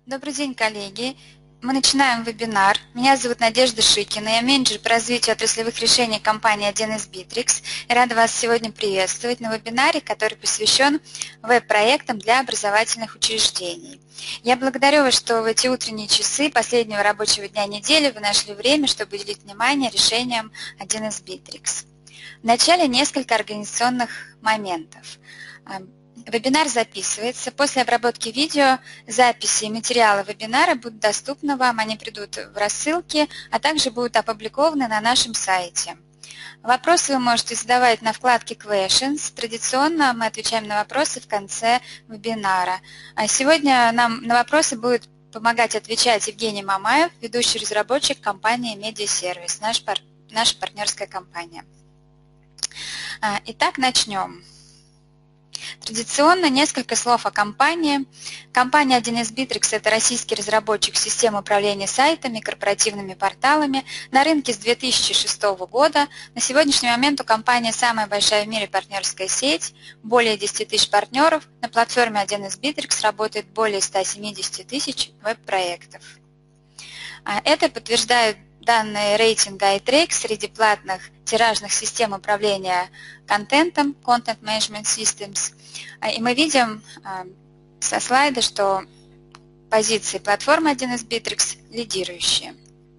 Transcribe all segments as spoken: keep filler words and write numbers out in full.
Добрый день, коллеги. Мы начинаем вебинар. Меня зовут Надежда Шикина, я менеджер по развитию отраслевых решений компании один эс Bittrex. И рада вас сегодня приветствовать на вебинаре, который посвящен веб-проектам для образовательных учреждений. Я благодарю вас, что в эти утренние часы последнего рабочего дня недели вы нашли время, чтобы уделить внимание решениям один эс Bittrex. Вначале несколько организационных моментов. Вебинар записывается. После обработки видео записи и материалы вебинара будут доступны вам, они придут в рассылке, а также будут опубликованы на нашем сайте. Вопросы вы можете задавать на вкладке Questions. Традиционно мы отвечаем на вопросы в конце вебинара. А сегодня нам на вопросы будет помогать отвечать Евгений Мамаев, ведущий разработчик компании Медиасервис, наш пар... наша партнерская компания. Итак, начнем. Традиционно несколько слов о компании. Компания один эс Bittrex – это российский разработчик систем управления сайтами, корпоративными порталами. На рынке с две тысячи шестого года. На сегодняшний момент у компании самая большая в мире партнерская сеть, более десяти тысяч партнеров. На платформе один эс Bittrex работает более ста семидесяти тысяч веб-проектов. Это подтверждают данные рейтинга iTrade среди платных тиражных систем управления контентом, Content Management Systems. И мы видим со слайда, что позиции платформы один эс Bittrex лидирующие.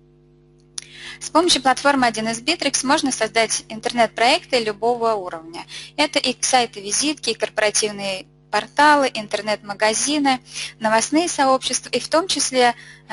С помощью платформы один эс Bittrex можно создать интернет-проекты любого уровня. Это и сайты-визитки, и корпоративные порталы, интернет-магазины, новостные сообщества, и в том числе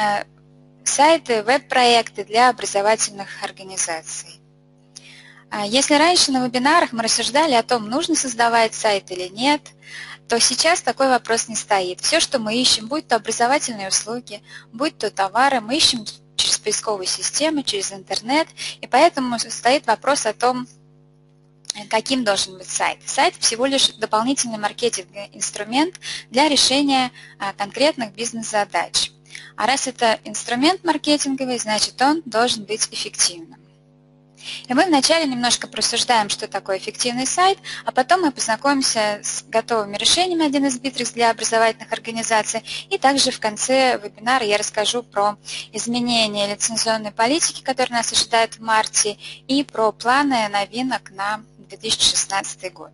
сайты, веб-проекты для образовательных организаций. Если раньше на вебинарах мы рассуждали о том, нужно создавать сайт или нет, то сейчас такой вопрос не стоит. Все, что мы ищем, будь то образовательные услуги, будь то товары, мы ищем через поисковые системы, через интернет, и поэтому стоит вопрос о том, каким должен быть сайт. Сайт всего лишь дополнительный маркетинговый инструмент для решения конкретных бизнес-задач. А раз это инструмент маркетинговый, значит он должен быть эффективным. И мы вначале немножко просуждаем, что такое эффективный сайт, а потом мы познакомимся с готовыми решениями один эс Bittrex для образовательных организаций. И также в конце вебинара я расскажу про изменения лицензионной политики, которые нас ожидают в марте, и про планы новинок на две тысячи шестнадцатый год.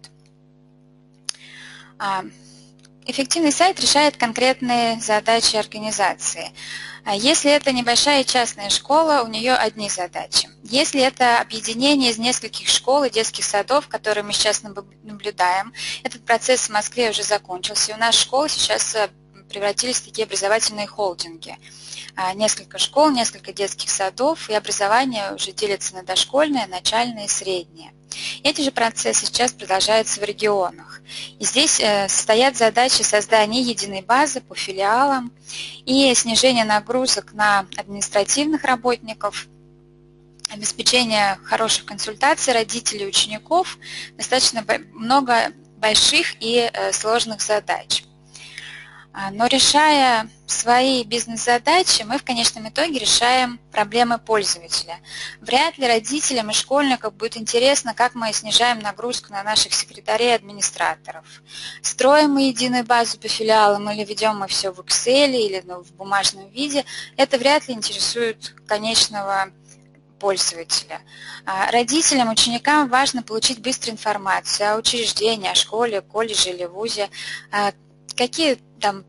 Эффективный сайт решает конкретные задачи организации. Если это небольшая частная школа, у нее одни задачи. Если это объединение из нескольких школ и детских садов, которые мы сейчас наблюдаем, этот процесс в Москве уже закончился. И у нас школы сейчас превратились в такие образовательные холдинги. Несколько школ, несколько детских садов, и образование уже делится на дошкольное, начальное и среднее. Эти же процессы сейчас продолжаются в регионах. И здесь стоят задачи создания единой базы по филиалам и снижения нагрузок на административных работников, обеспечение хороших консультаций родителей и учеников, достаточно много больших и сложных задач. Но решая свои бизнес-задачи, мы в конечном итоге решаем проблемы пользователя. Вряд ли родителям и школьникам будет интересно, как мы снижаем нагрузку на наших секретарей и администраторов. Строим мы единую базу по филиалам или ведем мы все в Excel или в бумажном виде, это вряд ли интересует конечного пользователя. Родителям, ученикам важно получить быструю информацию о учреждении, о школе, колледже или вузе, какие там,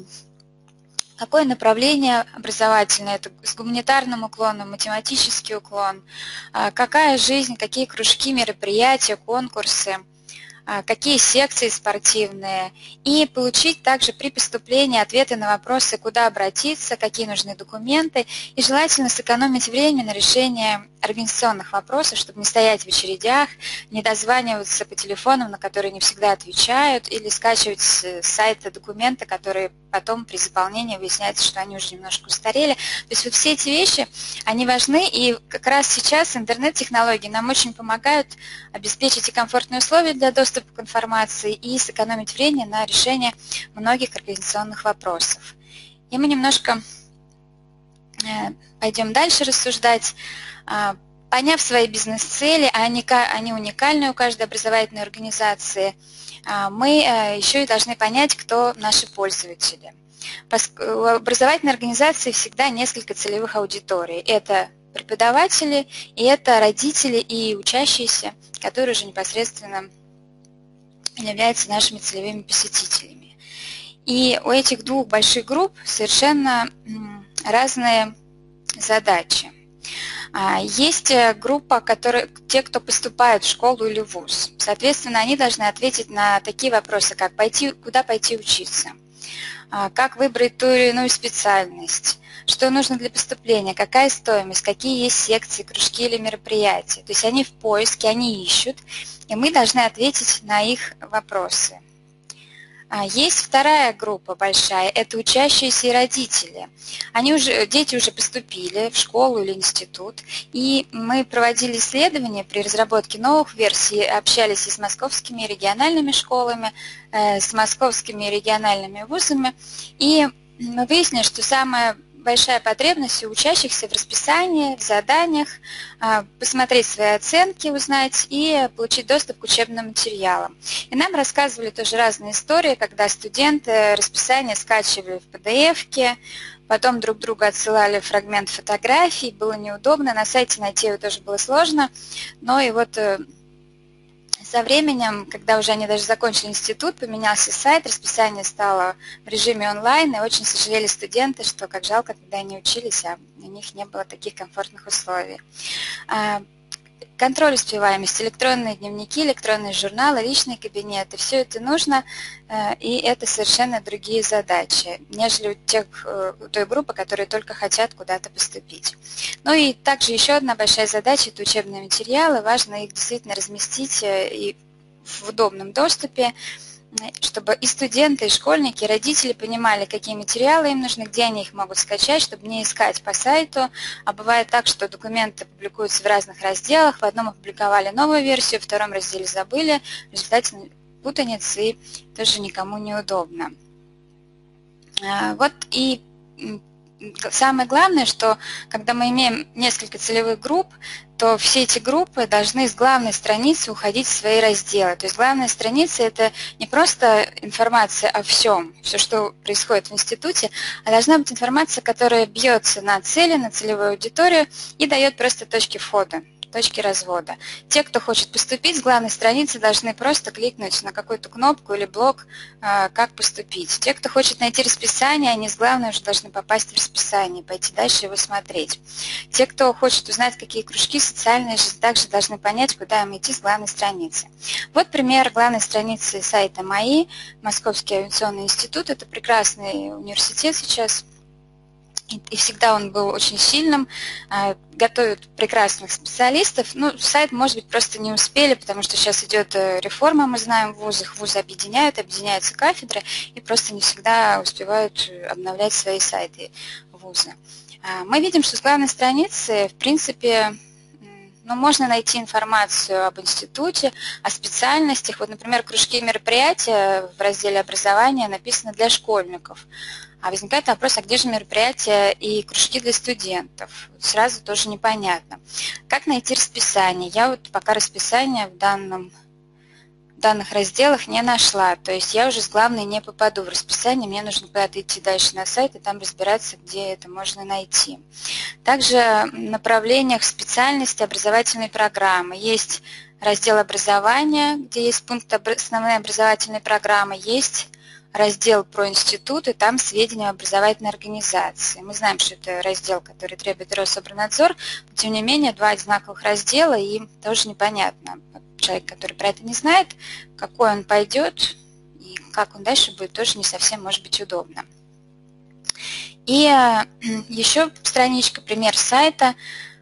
какое направление образовательное, это с гуманитарным уклоном, математический уклон, какая жизнь, какие кружки, мероприятия, конкурсы, какие секции спортивные, и получить также при поступлении ответы на вопросы, куда обратиться, какие нужны документы, и желательно сэкономить время на решение организационных вопросов, чтобы не стоять в очередях, не дозваниваться по телефонам, на которые не всегда отвечают, или скачивать с сайта документы, которые потом при заполнении выясняется, что они уже немножко устарели. То есть вот все эти вещи, они важны, и как раз сейчас интернет-технологии нам очень помогают обеспечить и комфортные условия для доступа к информации, и сэкономить время на решение многих организационных вопросов. И мы немножко пойдем дальше рассуждать. Поняв свои бизнес-цели, они уникальны у каждой образовательной организации, мы еще и должны понять, кто наши пользователи. У образовательной организации всегда несколько целевых аудиторий. Это преподаватели, и это родители и учащиеся, которые уже непосредственно являются нашими целевыми посетителями. И у этих двух больших групп совершенно разные задачи. Есть группа, которые, те, кто поступает в школу или в вуз. Соответственно, они должны ответить на такие вопросы, как пойти, куда пойти учиться, как выбрать ту или иную специальность, что нужно для поступления, какая стоимость, какие есть секции, кружки или мероприятия. То есть они в поиске, они ищут, и мы должны ответить на их вопросы. Есть вторая группа большая, это учащиеся и родители. Они уже, дети уже поступили в школу или институт, и мы проводили исследования при разработке новых версий, общались и с московскими региональными школами, с московскими региональными вузами, и мы выяснили, что самая большая потребность у учащихся в расписании, в заданиях, посмотреть свои оценки, узнать и получить доступ к учебным материалам. И нам рассказывали тоже разные истории, когда студенты расписание скачивали в пи ди эф-ке, потом друг другу отсылали фрагмент фотографий, было неудобно, на сайте найти его тоже было сложно, но и вот со временем, когда уже они даже закончили институт, поменялся сайт, расписание стало в режиме онлайн, и очень сожалели студенты, что как жалко, когда они учились, а у них не было таких комфортных условий. Контроль успеваемости, электронные дневники, электронные журналы, личные кабинеты, все это нужно, и это совершенно другие задачи, нежели у, тех, у той группы, которые только хотят куда-то поступить. Ну и также еще одна большая задача – это учебные материалы, важно их действительно разместить и в удобном доступе, чтобы и студенты, и школьники, и родители понимали, какие материалы им нужны, где они их могут скачать, чтобы не искать по сайту. А бывает так, что документы публикуются в разных разделах, в одном опубликовали новую версию, в втором разделе забыли, в результате путаницы и тоже никому не удобно. Вот и самое главное, что когда мы имеем несколько целевых групп, то все эти группы должны с главной страницы уходить в свои разделы. То есть главная страница – это не просто информация о всем, все, что происходит в институте, а должна быть информация, которая бьется на цели, на целевую аудиторию и дает просто точки входа, точки развода. Те, кто хочет поступить, с главной страницы должны просто кликнуть на какую-то кнопку или блок «Как поступить». Те, кто хочет найти расписание, они с главной уже должны попасть в расписание, пойти дальше его смотреть. Те, кто хочет узнать, какие кружки, социальная жизнь, также должны понять, куда им идти с главной страницы. Вот пример главной страницы сайта МАИ, Московский авиационный институт. Это прекрасный университет сейчас. И всегда он был очень сильным, готовят прекрасных специалистов. Ну, сайт, может быть, просто не успели, потому что сейчас идет реформа, мы знаем, в вузах. Вузы объединяют, объединяются кафедры, и просто не всегда успевают обновлять свои сайты вузы. Мы видим, что с главной страницы, в принципе, ну, можно найти информацию об институте, о специальностях. Вот, например, кружки и мероприятия в разделе образования написаны для школьников. А возникает вопрос, а где же мероприятия и кружки для студентов? Сразу тоже непонятно. Как найти расписание? Я вот пока расписание в, данном, в данных разделах не нашла. То есть я уже с главной не попаду в расписание, мне нужно куда-то идти дальше на сайт и там разбираться, где это можно найти. Также в направлениях специальности образовательной программы есть раздел образования, где есть пункт основные образовательные программы, есть раздел про институт, и там сведения об образовательной организации. Мы знаем, что это раздел, который требует Рособорнадзор, но тем не менее два одинаковых раздела, и тоже непонятно. Человек, который про это не знает, какой он пойдет и как он дальше будет, тоже не совсем может быть удобно. И еще страничка, пример сайта,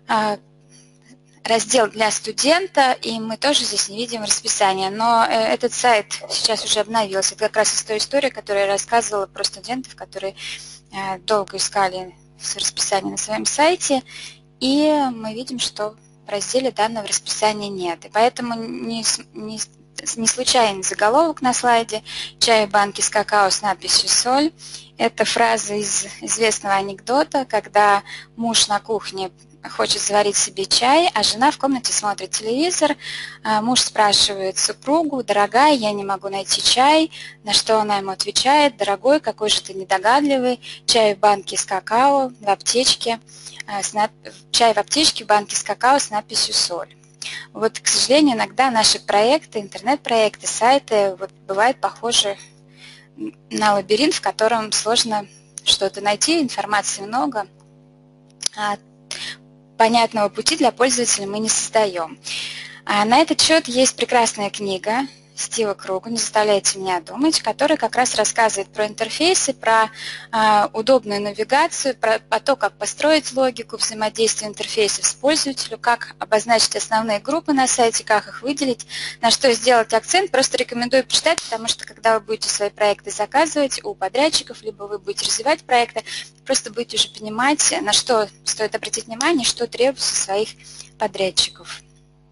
раздел для студента, и мы тоже здесь не видим расписания. Но этот сайт сейчас уже обновился. Это как раз из той истории, которую я рассказывала про студентов, которые долго искали расписание на своем сайте, и мы видим, что в разделе данного расписания нет. И поэтому не, не, не случайный заголовок на слайде «Чай в банке с какао с надписью «Соль». Это фраза из известного анекдота, когда муж на кухне хочет заварить себе чай, а жена в комнате смотрит телевизор. Муж спрашивает супругу: «Дорогая, я не могу найти чай». На что она ему отвечает: «Дорогой, какой же ты недогадливый, чай в банке с какао, в аптечке, чай в аптечке в банке с какао с надписью «соль». Вот, к сожалению, иногда наши проекты, интернет-проекты, сайты вот, бывают похожи на лабиринт, в котором сложно что-то найти, информации много, а понятного пути для пользователя мы не создаем. А на этот счет есть прекрасная книга Стива Круга «Не заставляйте меня думать», которая как раз рассказывает про интерфейсы, про а, удобную навигацию, про, про то, как построить логику взаимодействия интерфейсов с пользователем, как обозначить основные группы на сайте, как их выделить, на что сделать акцент. Просто рекомендую почитать, потому что когда вы будете свои проекты заказывать у подрядчиков, либо вы будете развивать проекты, просто будете уже понимать, на что стоит обратить внимание, что требуется своих подрядчиков.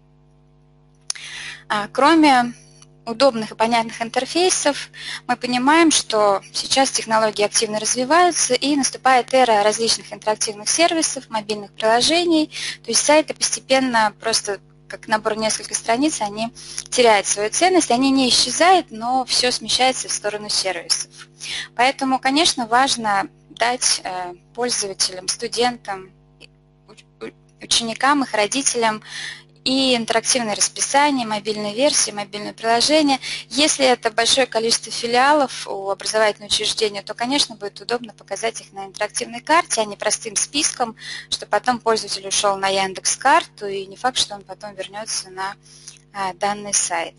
А, кроме удобных и понятных интерфейсов, мы понимаем, что сейчас технологии активно развиваются и наступает эра различных интерактивных сервисов, мобильных приложений, то есть сайты постепенно просто как набор нескольких страниц, они теряют свою ценность, они не исчезают, но все смещается в сторону сервисов. Поэтому, конечно, важно дать пользователям, студентам, ученикам, их родителям и интерактивное расписание, мобильные версии, мобильное приложение. Если это большое количество филиалов у образовательного учреждения, то, конечно, будет удобно показать их на интерактивной карте, а не простым списком, что потом пользователь ушел на Яндекс.Карту, и не факт, что он потом вернется на а, данный сайт.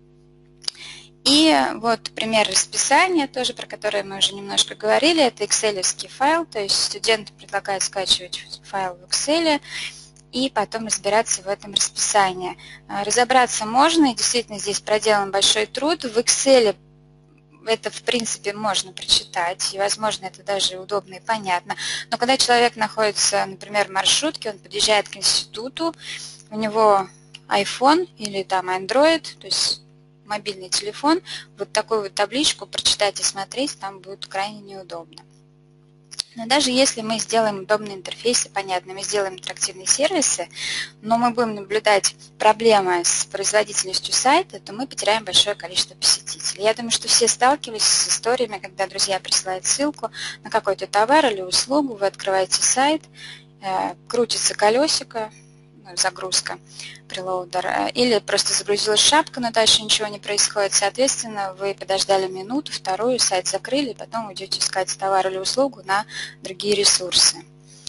И вот пример расписания, тоже про который мы уже немножко говорили, это экселевский файл, то есть студенту предлагают скачивать файл в Excel, и потом разбираться в этом расписании. Разобраться можно, и действительно здесь проделан большой труд. В Excel это, в принципе, можно прочитать, и, возможно, это даже удобно и понятно. Но когда человек находится, например, в маршрутке, он подъезжает к институту, у него iPhone или там Android, то есть мобильный телефон, вот такую вот табличку прочитать и смотреть там будет крайне неудобно. Но даже если мы сделаем удобные интерфейсы, понятно, мы сделаем интерактивные сервисы, но мы будем наблюдать проблемы с производительностью сайта, то мы потеряем большое количество посетителей. Я думаю, что все сталкивались с историями, когда друзья присылают ссылку на какой-то товар или услугу, вы открываете сайт, крутится колесико, загрузка, прелоудер, или просто загрузилась шапка, но дальше ничего не происходит. Соответственно, вы подождали минуту, вторую, сайт закрыли, и потом уйдете искать товар или услугу на другие ресурсы.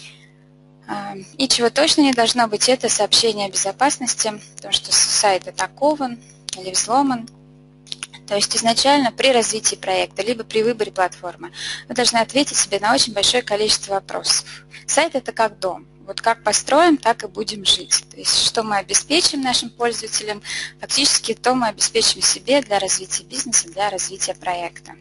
И чего точно не должно быть, это сообщение о безопасности, потому что сайт атакован или взломан. То есть изначально при развитии проекта, либо при выборе платформы, вы должны ответить себе на очень большое количество вопросов. Сайт – это как дом. Вот как построим, так и будем жить. То есть что мы обеспечим нашим пользователям, фактически то мы обеспечим себе для развития бизнеса, для развития проекта.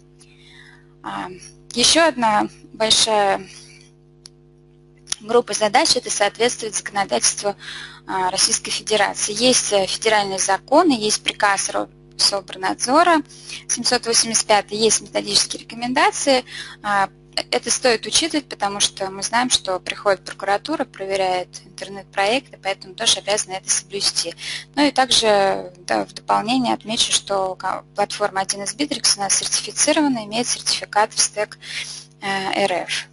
Еще одна большая группа задач – это соответствовать законодательству Российской Федерации. Есть федеральные законы, есть приказ Соборнадзора семьсот восемьдесят пятый, есть методические рекомендации. Это стоит учитывать, потому что мы знаем, что приходит прокуратура, проверяет интернет-проекты, поэтому тоже обязаны это соблюсти. Ну и также да, в дополнение отмечу, что платформа один эс Bittrex у нас сертифицирована, имеет сертификат в стек эр эф.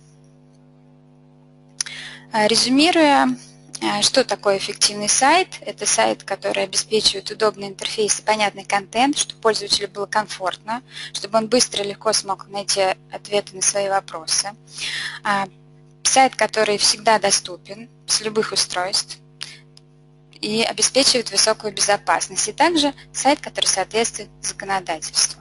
Резюмируя, что такое эффективный сайт? Это сайт, который обеспечивает удобный интерфейс и понятный контент, чтобы пользователю было комфортно, чтобы он быстро и легко смог найти ответы на свои вопросы. Сайт, который всегда доступен с любых устройств и обеспечивает высокую безопасность. И также сайт, который соответствует законодательству.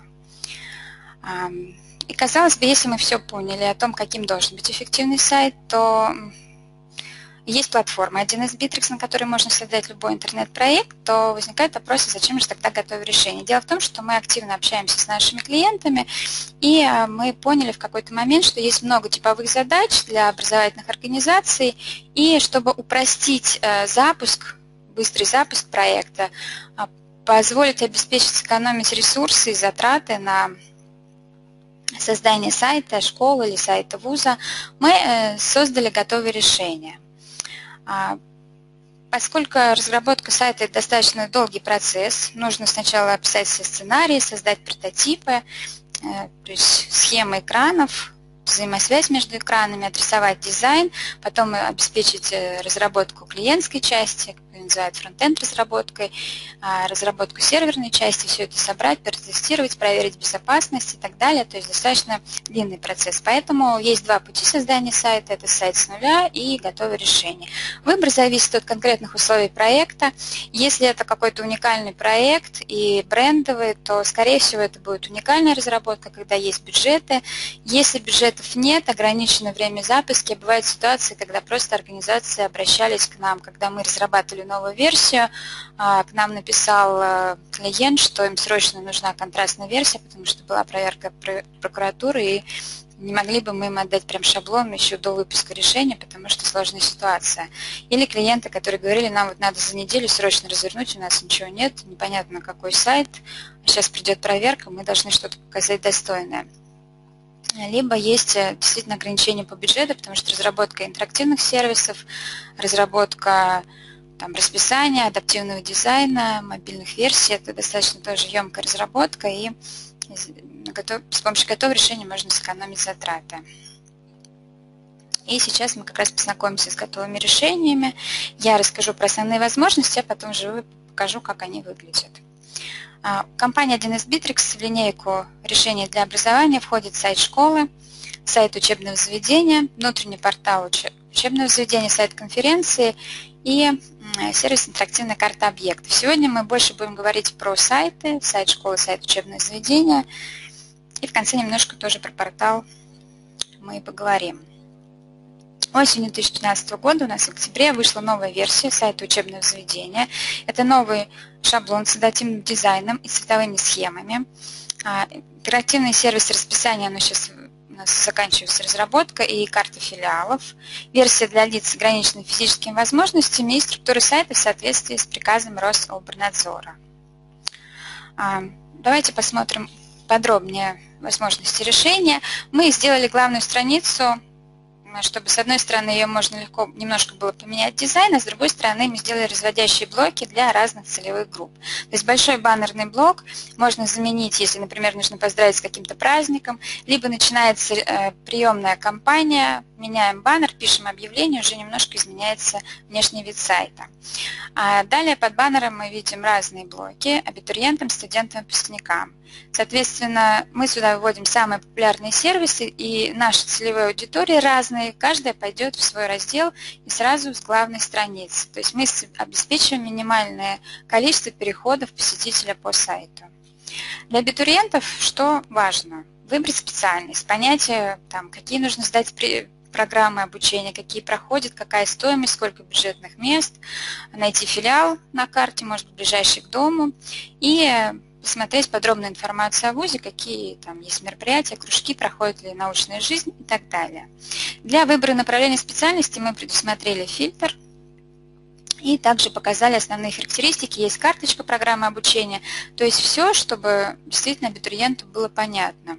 И казалось бы, если мы все поняли о том, каким должен быть эффективный сайт, то есть платформа один эс Bittrex, на которой можно создать любой интернет-проект, то возникает вопрос, зачем же тогда готовить решение. Дело в том, что мы активно общаемся с нашими клиентами, и мы поняли в какой-то момент, что есть много типовых задач для образовательных организаций, и чтобы упростить запуск, быстрый запуск проекта, позволить обеспечить сэкономить ресурсы и затраты на создание сайта, школы или сайта вуза, мы создали готовые решения. Поскольку разработка сайта – это достаточно долгий процесс, нужно сначала описать все сценарии, создать прототипы, то есть схемы экранов, взаимосвязь между экранами, отрисовать дизайн, потом обеспечить разработку клиентской части, как ее называют фронтенд разработкой, разработку серверной части, все это собрать, протестировать, проверить безопасность и так далее. То есть достаточно длинный процесс. Поэтому есть два пути создания сайта. Это сайт с нуля и готовое решение. Выбор зависит от конкретных условий проекта. Если это какой-то уникальный проект и брендовый, то, скорее всего, это будет уникальная разработка, когда есть бюджеты. Если бюджетов нет, ограниченное время запуска, бывают ситуации, когда просто организации обращались к нам, когда мы разрабатывали новую версию, к нам написал клиент, что им срочно нужна контрастная версия, потому что была проверка прокуратуры, и не могли бы мы им отдать прям шаблон еще до выпуска решения, потому что сложная ситуация. Или клиенты, которые говорили, нам вот надо за неделю срочно развернуть, у нас ничего нет, непонятно какой сайт, сейчас придет проверка, мы должны что-то показать достойное. Либо есть действительно ограничения по бюджету, потому что разработка интерактивных сервисов, разработка там, расписания, адаптивного дизайна, мобильных версий – это достаточно тоже емкая разработка, и с помощью готового решения можно сэкономить затраты. И сейчас мы как раз познакомимся с готовыми решениями. Я расскажу про основные возможности, а потом же покажу, как они выглядят. Компания один эс Bittrex в линейку решений для образования входит сайт школы, сайт учебного заведения, внутренний портал учебного заведения, сайт конференции и сервис интерактивная карта объектов. Сегодня мы больше будем говорить про сайты, сайт школы, сайт учебного заведения, и в конце немножко тоже про портал мы поговорим. Осенью две тысячи пятнадцатого года, у нас в октябре, вышла новая версия сайта учебного заведения. Это новый шаблон с адаптивным дизайном и цветовыми схемами. Интерактивный сервис расписания, оно сейчас у нас заканчивается разработка, и карта филиалов. Версия для лиц с ограниченными физическими возможностями и структура сайта в соответствии с приказом Рособорнадзора. Давайте посмотрим подробнее возможности решения. Мы сделали главную страницу, чтобы с одной стороны ее можно легко немножко было поменять дизайн, а с другой стороны мы сделали разводящие блоки для разных целевых групп. То есть большой баннерный блок можно заменить, если, например, нужно поздравить с каким-то праздником, либо начинается э, приемная кампания, меняем баннер, пишем объявление, уже немножко изменяется внешний вид сайта. А далее под баннером мы видим разные блоки абитуриентам, студентам, выпускникам. Соответственно, мы сюда выводим самые популярные сервисы, и наши целевые аудитории разные, каждая пойдет в свой раздел и сразу с главной страницы. То есть мы обеспечиваем минимальное количество переходов посетителя по сайту. Для абитуриентов что важно? Выбрать специальность, понять, там, какие нужно сдать программы обучения, какие проходят, какая стоимость, сколько бюджетных мест, найти филиал на карте, может быть, ближайший к дому, и посмотреть подробную информацию о вузе, какие там есть мероприятия, кружки, проходит ли научная жизнь и так далее. Для выбора направления специальности мы предусмотрели фильтр и также показали основные характеристики. Есть карточка программы обучения, то есть все, чтобы действительно абитуриенту было понятно.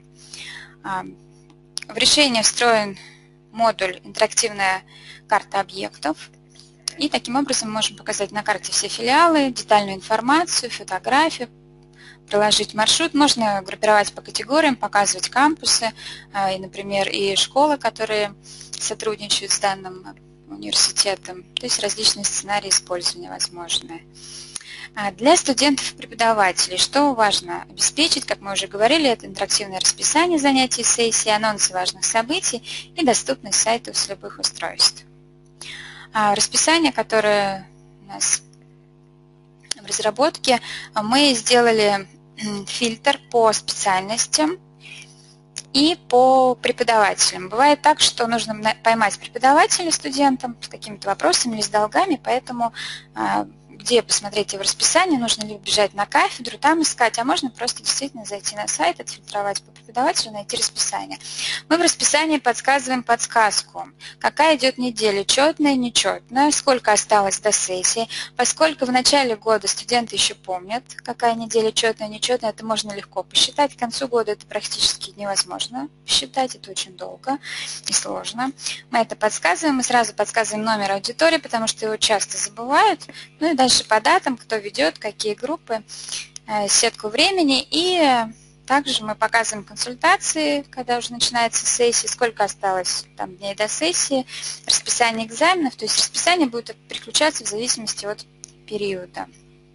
В решении встроен модуль «Интерактивная карта объектов». И таким образом мы можем показать на карте все филиалы, детальную информацию, фотографию, проложить маршрут. Можно группировать по категориям, показывать кампусы, и, например, и школы, которые сотрудничают с данным университетом. То есть различные сценарии использования возможны. Для студентов и преподавателей что важно обеспечить, как мы уже говорили, это интерактивное расписание занятий, сессий, анонсы важных событий и доступность сайтов с любых устройств. Расписание, которое у нас в разработке, мы сделали фильтр по специальностям и по преподавателям. Бывает так, что нужно поймать преподавателя студентам с какими-то вопросами или с долгами, поэтому где посмотреть его расписание, нужно ли бежать на кафедру, там искать, а можно просто действительно зайти на сайт, отфильтровать по преподавателю, найти расписание. Мы в расписании подсказываем подсказку, какая идет неделя, четная, нечетная, сколько осталось до сессии, поскольку в начале года студенты еще помнят, какая неделя четная, нечетная, это можно легко посчитать, к концу года это практически невозможно посчитать, это очень долго и сложно. Мы это подсказываем, мы сразу подсказываем номер аудитории, потому что его часто забывают, ну и дальше по датам, кто ведет, какие группы, сетку времени. И также мы показываем консультации, когда уже начинается сессия, сколько осталось там дней до сессии, расписание экзаменов, то есть расписание будет переключаться в зависимости от периода.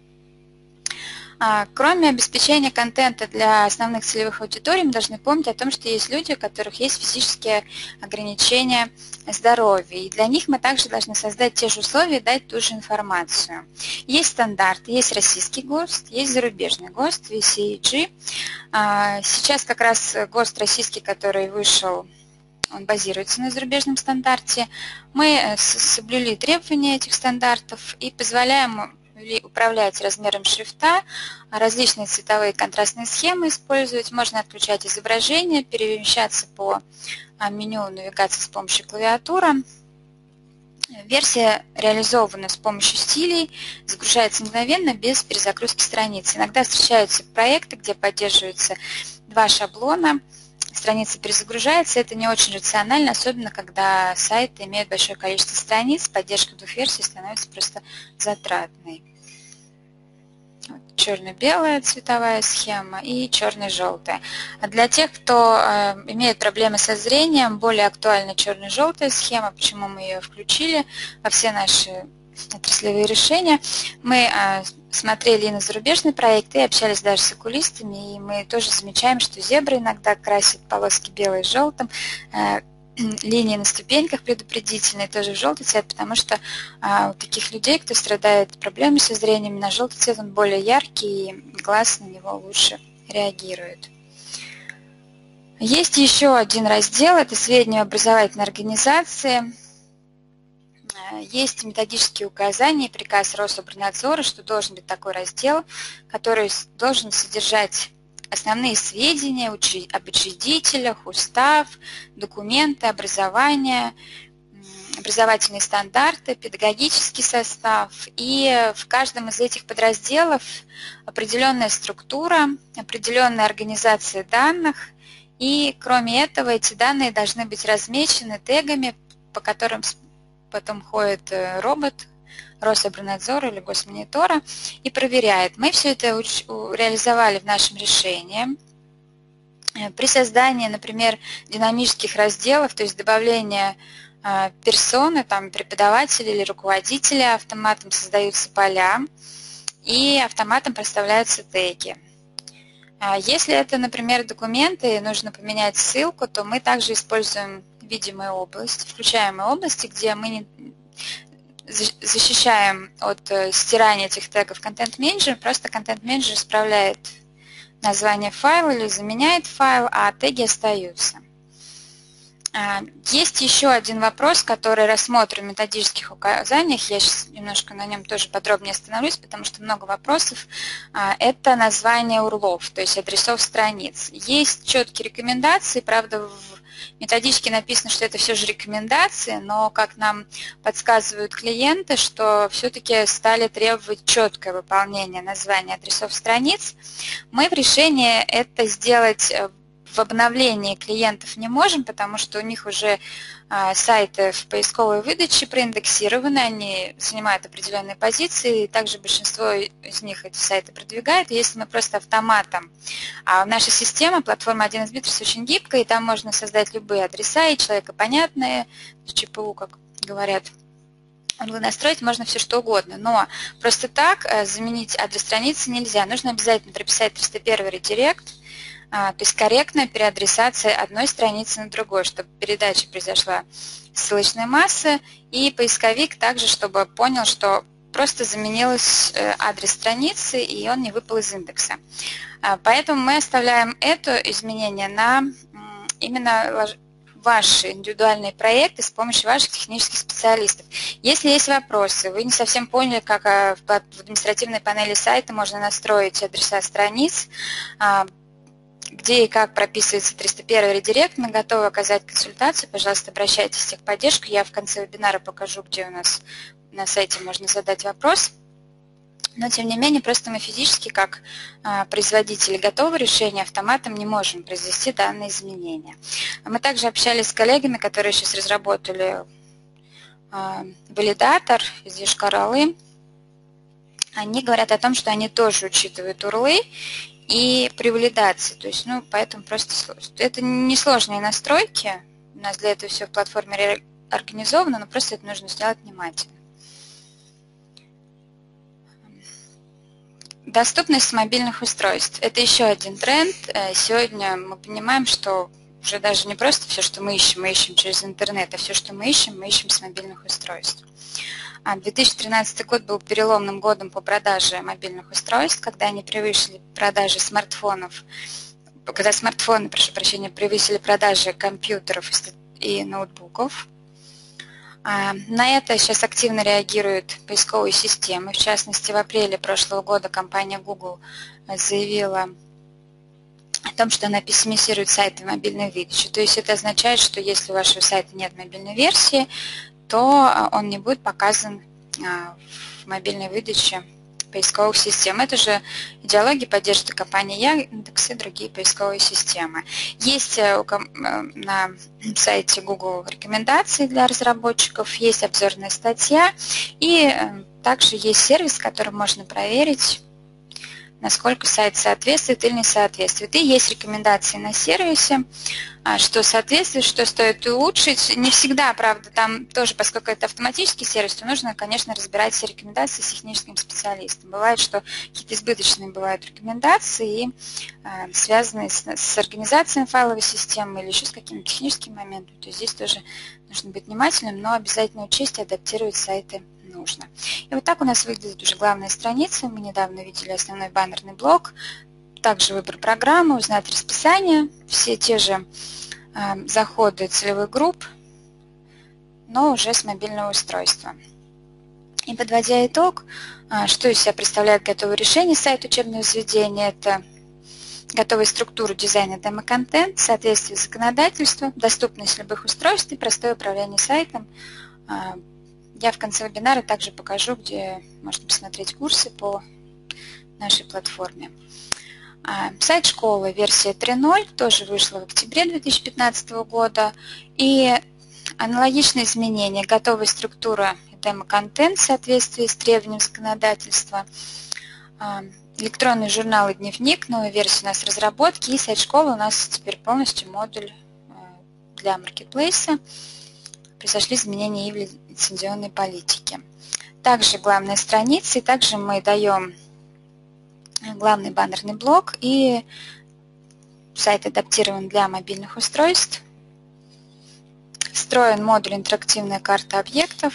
Кроме обеспечения контента для основных целевых аудиторий, мы должны помнить о том, что есть люди, у которых есть физические ограничения здоровья. И для них мы также должны создать те же условия и дать ту же информацию. Есть стандарты, есть российский ГОСТ, есть зарубежный ГОСТ, ви си и джи. Сейчас как раз ГОСТ российский, который вышел, он базируется на зарубежном стандарте. Мы соблюли требования этих стандартов и позволяем управлять размером шрифта, различные цветовые контрастные схемы использовать, можно отключать изображение, перемещаться по меню навигации с помощью клавиатуры. Версия реализована с помощью стилей, загружается мгновенно, без перезагрузки страниц. Иногда встречаются проекты, где поддерживаются два шаблона, страница перезагружается, это не очень рационально, особенно когда сайты имеют большое количество страниц, поддержка двух версий становится просто затратной. Черно-белая цветовая схема и черно-желтая. А для тех, кто э, имеет проблемы со зрением, более актуальна черно-желтая схема. Почему мы ее включили во все наши отраслевые решения? Мы э, смотрели и на зарубежные проекты, и общались даже с окулистами, и мы тоже замечаем, что зебры иногда красят полоски белой с желтым, э, линии на ступеньках предупредительные тоже в желтый цвет, потому что а, у таких людей, кто страдает проблемами со зрением, на желтый цвет он более яркий, и глаз на него лучше реагирует. Есть еще один раздел, это сведения образовательной организации. Есть методические указания, приказ Рособорнадзора, что должен быть такой раздел, который должен содержать основные сведения об учредителях, устав, документы, образование, образовательные стандарты, педагогический состав. И в каждом из этих подразделов определенная структура, определенная организация данных. И кроме этого эти данные должны быть размечены тегами, по которым потом ходит робот Рособорнадзора или Госмонитора и проверяет. Мы все это реализовали в нашем решении. При создании, например, динамических разделов, то есть добавления персоны, там, преподавателя или руководителя, автоматом создаются поля и автоматом проставляются теги. Если это, например, документы, и нужно поменять ссылку, то мы также используем видимые области, включаемые области, где мы не защищаем от стирания этих тегов контент-менеджер, просто контент-менеджер исправляет название файла или заменяет файл, а теги остаются. Есть еще один вопрос, который рассмотрен в методических указаниях, я сейчас немножко на нем тоже подробнее остановлюсь, потому что много вопросов. Это название урлов, то есть адресов страниц. Есть четкие рекомендации, правда, в методичке написано, что это все же рекомендации, но, как нам подсказывают клиенты, что все-таки стали требовать четкое выполнение названия адресов страниц. Мы в решении это сделать в обновлении клиентов не можем, потому что у них уже сайты в поисковой выдаче проиндексированы, они занимают определенные позиции, и также большинство из них эти сайты продвигает. Если мы просто автоматом, а наша система, платформа один эс Bitters очень гибкая, и там можно создать любые адреса, и человекопонятные, ЧПУ, как говорят, настроить можно все что угодно, но просто так заменить адрес страницы нельзя. Нужно обязательно прописать триста первый редирект, то есть корректная переадресация одной страницы на другой, чтобы передача произошла ссылочной массы, и поисковик также, чтобы понял, что просто заменилась адрес страницы, и он не выпал из индекса. Поэтому мы оставляем это изменение на именно ваши индивидуальные проекты с помощью ваших технических специалистов. Если есть вопросы, вы не совсем поняли, как в административной панели сайта можно настроить адреса страниц, где и как прописывается триста первый редирект, мы готовы оказать консультацию. Пожалуйста, обращайтесь в техподдержку. Я в конце вебинара покажу, где у нас на сайте можно задать вопрос. Но, тем не менее, просто мы физически, как а, производители готового решения, автоматом не можем произвести данные изменения. Мы также общались с коллегами, которые сейчас разработали а, валидатор из Йошкар-Олы. Они говорят о том, что они тоже учитывают урлы и при валидации. То есть, ну, поэтому просто это несложные настройки. У нас для этого все в платформе организовано, но просто это нужно сделать внимательно. Доступность мобильных устройств. Это еще один тренд. Сегодня мы понимаем, что уже даже не просто все, что мы ищем, мы ищем через интернет, а все, что мы ищем, мы ищем с мобильных устройств. две тысячи тринадцатый год был переломным годом по продаже мобильных устройств, когда они превысили продажи смартфонов, когда смартфоны, прошу прощения, превысили продажи компьютеров и ноутбуков. На это сейчас активно реагируют поисковые системы. В частности, в апреле прошлого года компания Google заявила о том, что она пессимизирует сайты мобильной выдачи. То есть это означает, что если у вашего сайта нет мобильной версии, то он не будет показан в мобильной выдаче поисковых систем. Это же идеология поддержки компании Яндекс и другие поисковые системы. Есть на сайте Google рекомендации для разработчиков, есть обзорная статья, и также есть сервис, который можно проверить, насколько сайт соответствует или не соответствует. И есть рекомендации на сервисе, что соответствует, что стоит улучшить. Не всегда, правда, там тоже, поскольку это автоматический сервис, то нужно, конечно, разбирать все рекомендации с техническим специалистом. Бывает, что какие-то избыточные бывают рекомендации, и, э, связанные с, с организацией файловой системы или еще с какими-то техническими моментами. То есть здесь тоже нужно быть внимательным, но обязательно учесть и адаптировать сайты нужно. И вот так у нас выглядит уже главная страница. Мы недавно видели основной баннерный блок. Также выбор программы, узнать расписание, все те же э, заходы целевых групп, но уже с мобильного устройства. И подводя итог, э, что из себя представляет готовое решение сайта учебного заведения, это готовая структура дизайна демо-контент, соответствие законодательству, доступность любых устройств и простое управление сайтом. Э, я в конце вебинара также покажу, где можно посмотреть курсы по нашей платформе. Сайт школы версия три ноль тоже вышла в октябре две тысячи пятнадцатого года. И аналогичные изменения. Готовая структура и демо-контент в соответствии с требованием законодательства. Электронный журнал и дневник, новая версия у нас разработки. И сайт школы у нас теперь полностью модуль для маркетплейса. Произошли изменения и в лицензионной политике. Также главная страница. И также мы даем главный баннерный блок, и сайт адаптирован для мобильных устройств. Встроен модуль интерактивная карта объектов.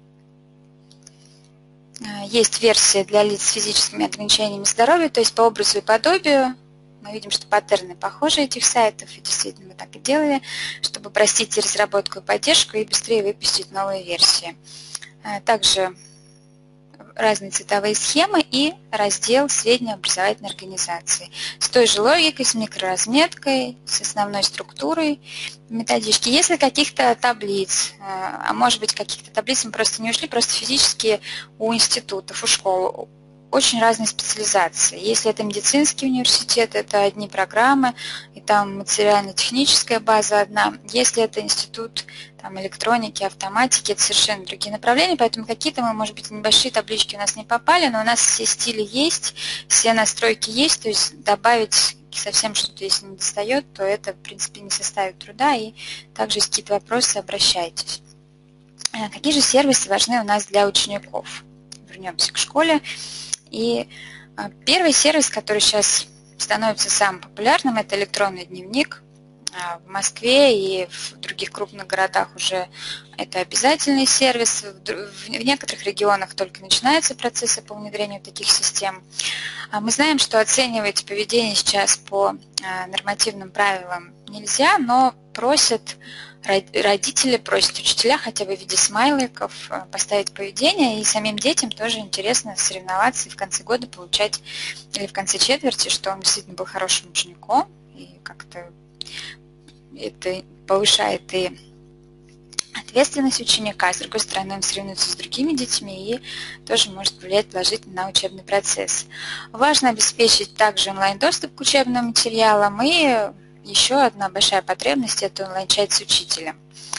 Есть версия для лиц с физическими ограничениями здоровья, то есть по образу и подобию. Мы видим, что паттерны похожи этих сайтов, и действительно мы так и делали, чтобы упростить разработку и поддержку и быстрее выпустить новые версии. Также разные цветовые схемы и раздел сведения образовательной организации. С той же логикой, с микроразметкой, с основной структурой методички. Если каких-то таблиц, а может быть каких-то таблиц мы просто не ушли, просто физически у институтов, у школ, очень разные специализации. Если это медицинский университет, это одни программы, и там материально-техническая база одна. Если это институт там, электроники, автоматики, это совершенно другие направления, поэтому какие-то, мы, может быть, небольшие таблички у нас не попали, но у нас все стили есть, все настройки есть, то есть добавить совсем что-то, если не достает, то это, в принципе, не составит труда, и также, если какие-то вопросы, обращайтесь. Какие же сервисы важны у нас для учеников? Вернемся к школе. И первый сервис, который сейчас становится самым популярным, это электронный дневник. В Москве и в других крупных городах уже это обязательный сервис. В некоторых регионах только начинаются процессы по внедрению таких систем. Мы знаем, что оценивать поведение сейчас по нормативным правилам нельзя, но просят родители просят учителя хотя бы в виде смайликов поставить поведение, и самим детям тоже интересно соревноваться и в конце года получать, или в конце четверти, что он действительно был хорошим учеником, и как-то это повышает и ответственность ученика, с другой стороны, он соревнуется с другими детьми и тоже может повлиять положительно на учебный процесс. Важно обеспечить также онлайн-доступ к учебным материалам, и еще одна большая потребность – это онлайн-чат с учителем.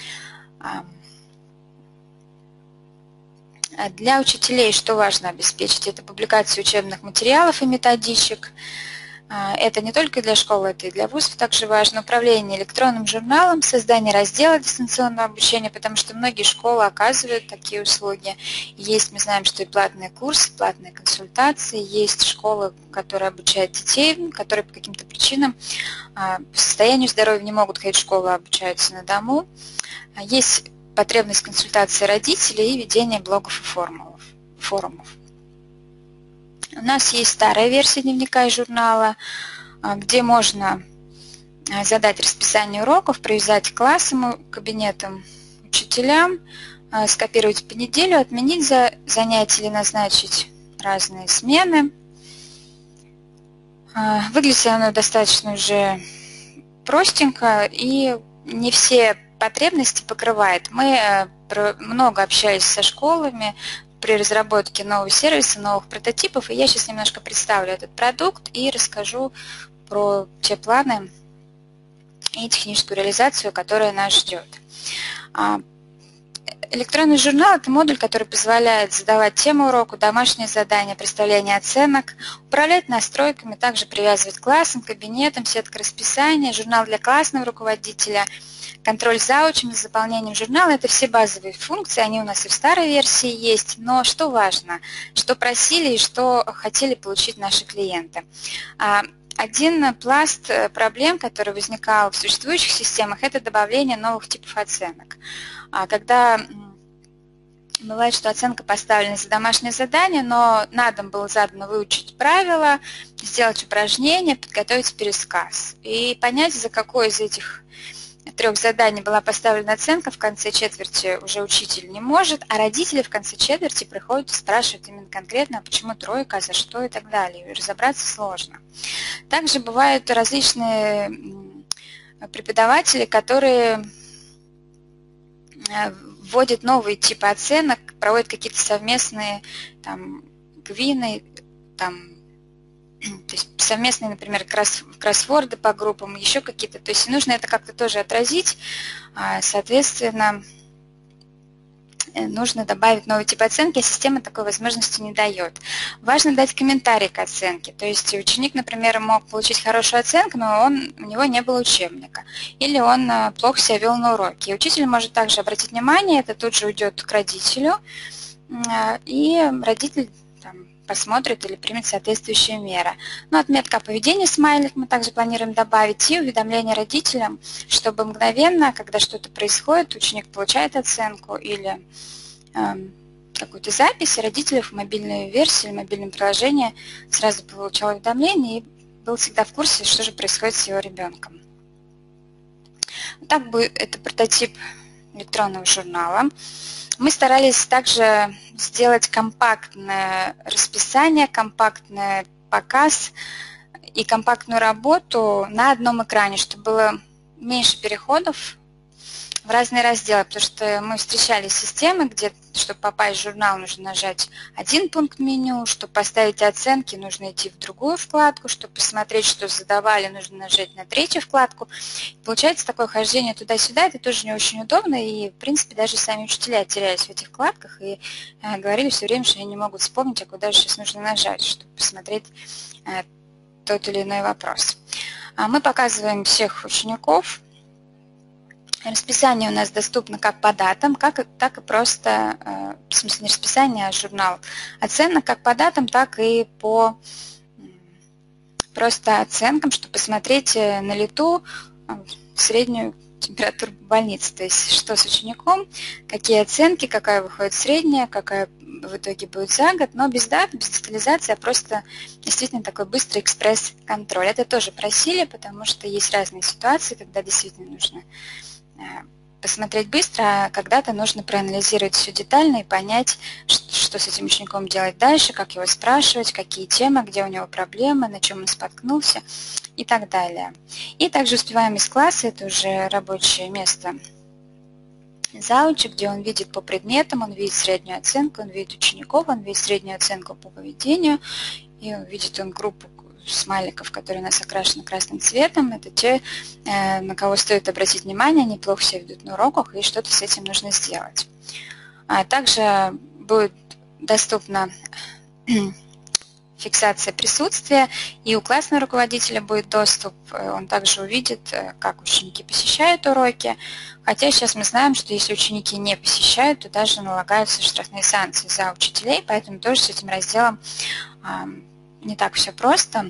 Для учителей что важно обеспечить? Это публикация учебных материалов и методичек. Это не только для школы, это и для вузов также важно. Управление электронным журналом, создание раздела дистанционного обучения, потому что многие школы оказывают такие услуги. Есть, мы знаем, что и платные курсы, платные консультации, есть школы, которые обучают детей, которые по каким-то причинам по состоянию здоровья не могут ходить в школу, а обучаются на дому. Есть потребность консультации родителей и ведения блогов и форумов. У нас есть старая версия дневника и журнала, где можно задать расписание уроков, привязать к классам, кабинетам, учителям, скопировать по неделю, отменить занятия или назначить разные смены. Выглядит оно достаточно уже простенько, и не все потребности покрывает. Мы много общались со школами при разработке нового сервиса, новых прототипов, и я сейчас немножко представлю этот продукт и расскажу про те планы и техническую реализацию, которая нас ждет. Электронный журнал – это модуль, который позволяет задавать тему уроку, домашние задания, представление оценок, управлять настройками, также привязывать к классам, кабинетам, сетка расписания, журнал для классного руководителя, контроль заучем, за заполнением журнала – это все базовые функции, они у нас и в старой версии есть, но что важно, что просили и что хотели получить наши клиенты. Один пласт проблем, который возникал в существующих системах, это добавление новых типов оценок. Когда бывает, что оценка поставлена за домашнее задание, но на дом было задано выучить правила, сделать упражнение, подготовить пересказ. И понять, за какое из этих трех заданий была поставлена оценка, в конце четверти уже учитель не может, а родители в конце четверти приходят и спрашивают именно конкретно, почему тройка, за что и так далее. И разобраться сложно. Также бывают различные преподаватели, которые вводят новые типы оценок, проводят какие-то совместные там, квины, там, то есть совместные, например, кросс, кроссворды по группам, еще какие-то. То есть нужно это как-то тоже отразить, соответственно, нужно добавить новый тип оценки, а система такой возможности не дает. Важно дать комментарий к оценке. То есть ученик, например, мог получить хорошую оценку, но он, у него не было учебника. Или он плохо себя вел на уроке. И учитель может также обратить внимание, это тут же уйдет к родителю, и родитель там посмотрит или примет соответствующие меры. Ну, отметка о поведении, смайлик мы также планируем добавить, и уведомление родителям, чтобы мгновенно, когда что-то происходит, ученик получает оценку или э, какую-то запись, и родители в мобильной версии, в мобильном приложении сразу получал уведомление и был всегда в курсе, что же происходит с его ребенком. Так будет это прототип электронного журнала. Мы старались также сделать компактное расписание, компактный показ и компактную работу на одном экране, чтобы было меньше переходов в разные разделы, потому что мы встречали системы, где, чтобы попасть в журнал, нужно нажать один пункт меню, чтобы поставить оценки, нужно идти в другую вкладку, чтобы посмотреть, что задавали, нужно нажать на третью вкладку. Получается такое хождение туда-сюда, это тоже не очень удобно, и, в принципе, даже сами учителя терялись в этих вкладках и э, говорили все время, что они не могут вспомнить, а куда же сейчас нужно нажать, чтобы посмотреть э, тот или иной вопрос. А мы показываем всех учеников. Расписание у нас доступно как по датам, как и, так и просто, в смысле не расписание, а журнал оценок, как по датам, так и по просто оценкам, чтобы посмотреть на лету среднюю температуру больницы, то есть что с учеником, какие оценки, какая выходит средняя, какая в итоге будет за год, но без дат, без детализации, а просто действительно такой быстрый экспресс-контроль. Это тоже просили, потому что есть разные ситуации, когда действительно нужно посмотреть быстро, а когда-то нужно проанализировать все детально и понять, что с этим учеником делать дальше, как его спрашивать, какие темы, где у него проблемы, на чем он споткнулся и так далее. И также успеваемость класса – это уже рабочее место заучи, где он видит по предметам, он видит среднюю оценку, он видит учеников, он видит среднюю оценку по поведению, и он видит он группу смайликов, которые у нас окрашены красным цветом. Это те, на кого стоит обратить внимание, они плохо себя ведут на уроках, и что-то с этим нужно сделать. А также будет доступна фиксация присутствия, и у классного руководителя будет доступ, он также увидит, как ученики посещают уроки, хотя сейчас мы знаем, что если ученики не посещают, то даже налагаются штрафные санкции за учителей, поэтому тоже с этим разделом не так все просто.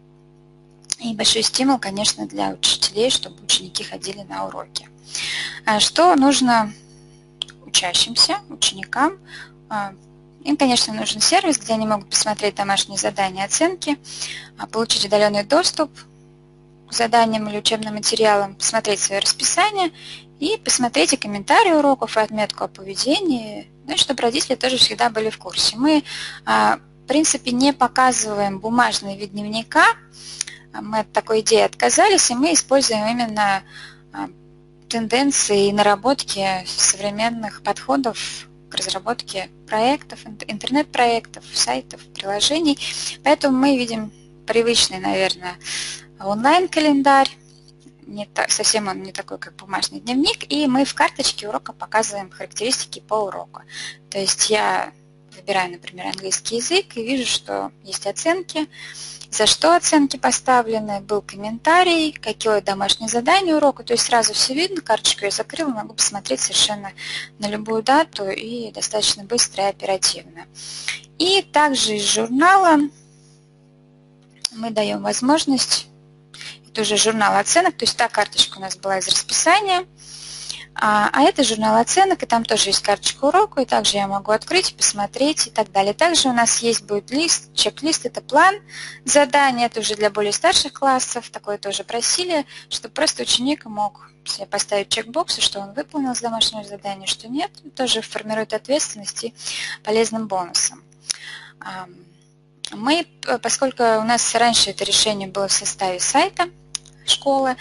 И большой стимул, конечно, для учителей, чтобы ученики ходили на уроки. Что нужно учащимся, ученикам? Им, конечно, нужен сервис, где они могут посмотреть домашние задания, оценки, получить удаленный доступ к заданиям или учебным материалам, посмотреть свое расписание и посмотреть и комментарии уроков, и отметку о поведении, ну и чтобы родители тоже всегда были в курсе. Мы, в принципе, не показываем бумажный вид дневника, мы от такой идеи отказались, и мы используем именно тенденции и наработки современных подходов к разработке проектов, интернет-проектов, сайтов, приложений. Поэтому мы видим привычный, наверное, онлайн-календарь, не так, совсем он не такой, как бумажный дневник, и мы в карточке урока показываем характеристики по уроку. То есть я выбираю, например, английский язык и вижу, что есть оценки, за что оценки поставлены, был комментарий, какое домашнее задание урока, то есть сразу все видно, карточку я закрыла, могу посмотреть совершенно на любую дату и достаточно быстро и оперативно. И также из журнала мы даем возможность, это уже журнал оценок, то есть та карточка у нас была из расписания, А, а это журнал оценок, и там тоже есть карточка урока, и также я могу открыть, посмотреть и так далее. Также у нас есть будет лист, чек-лист, это план заданий, это уже для более старших классов, такое тоже просили, чтобы просто ученик мог себе поставить чекбоксы, что он выполнил с домашнего задания, что нет, тоже формирует ответственность и полезным бонусом. Мы, поскольку у нас раньше это решение было в составе сайта школы,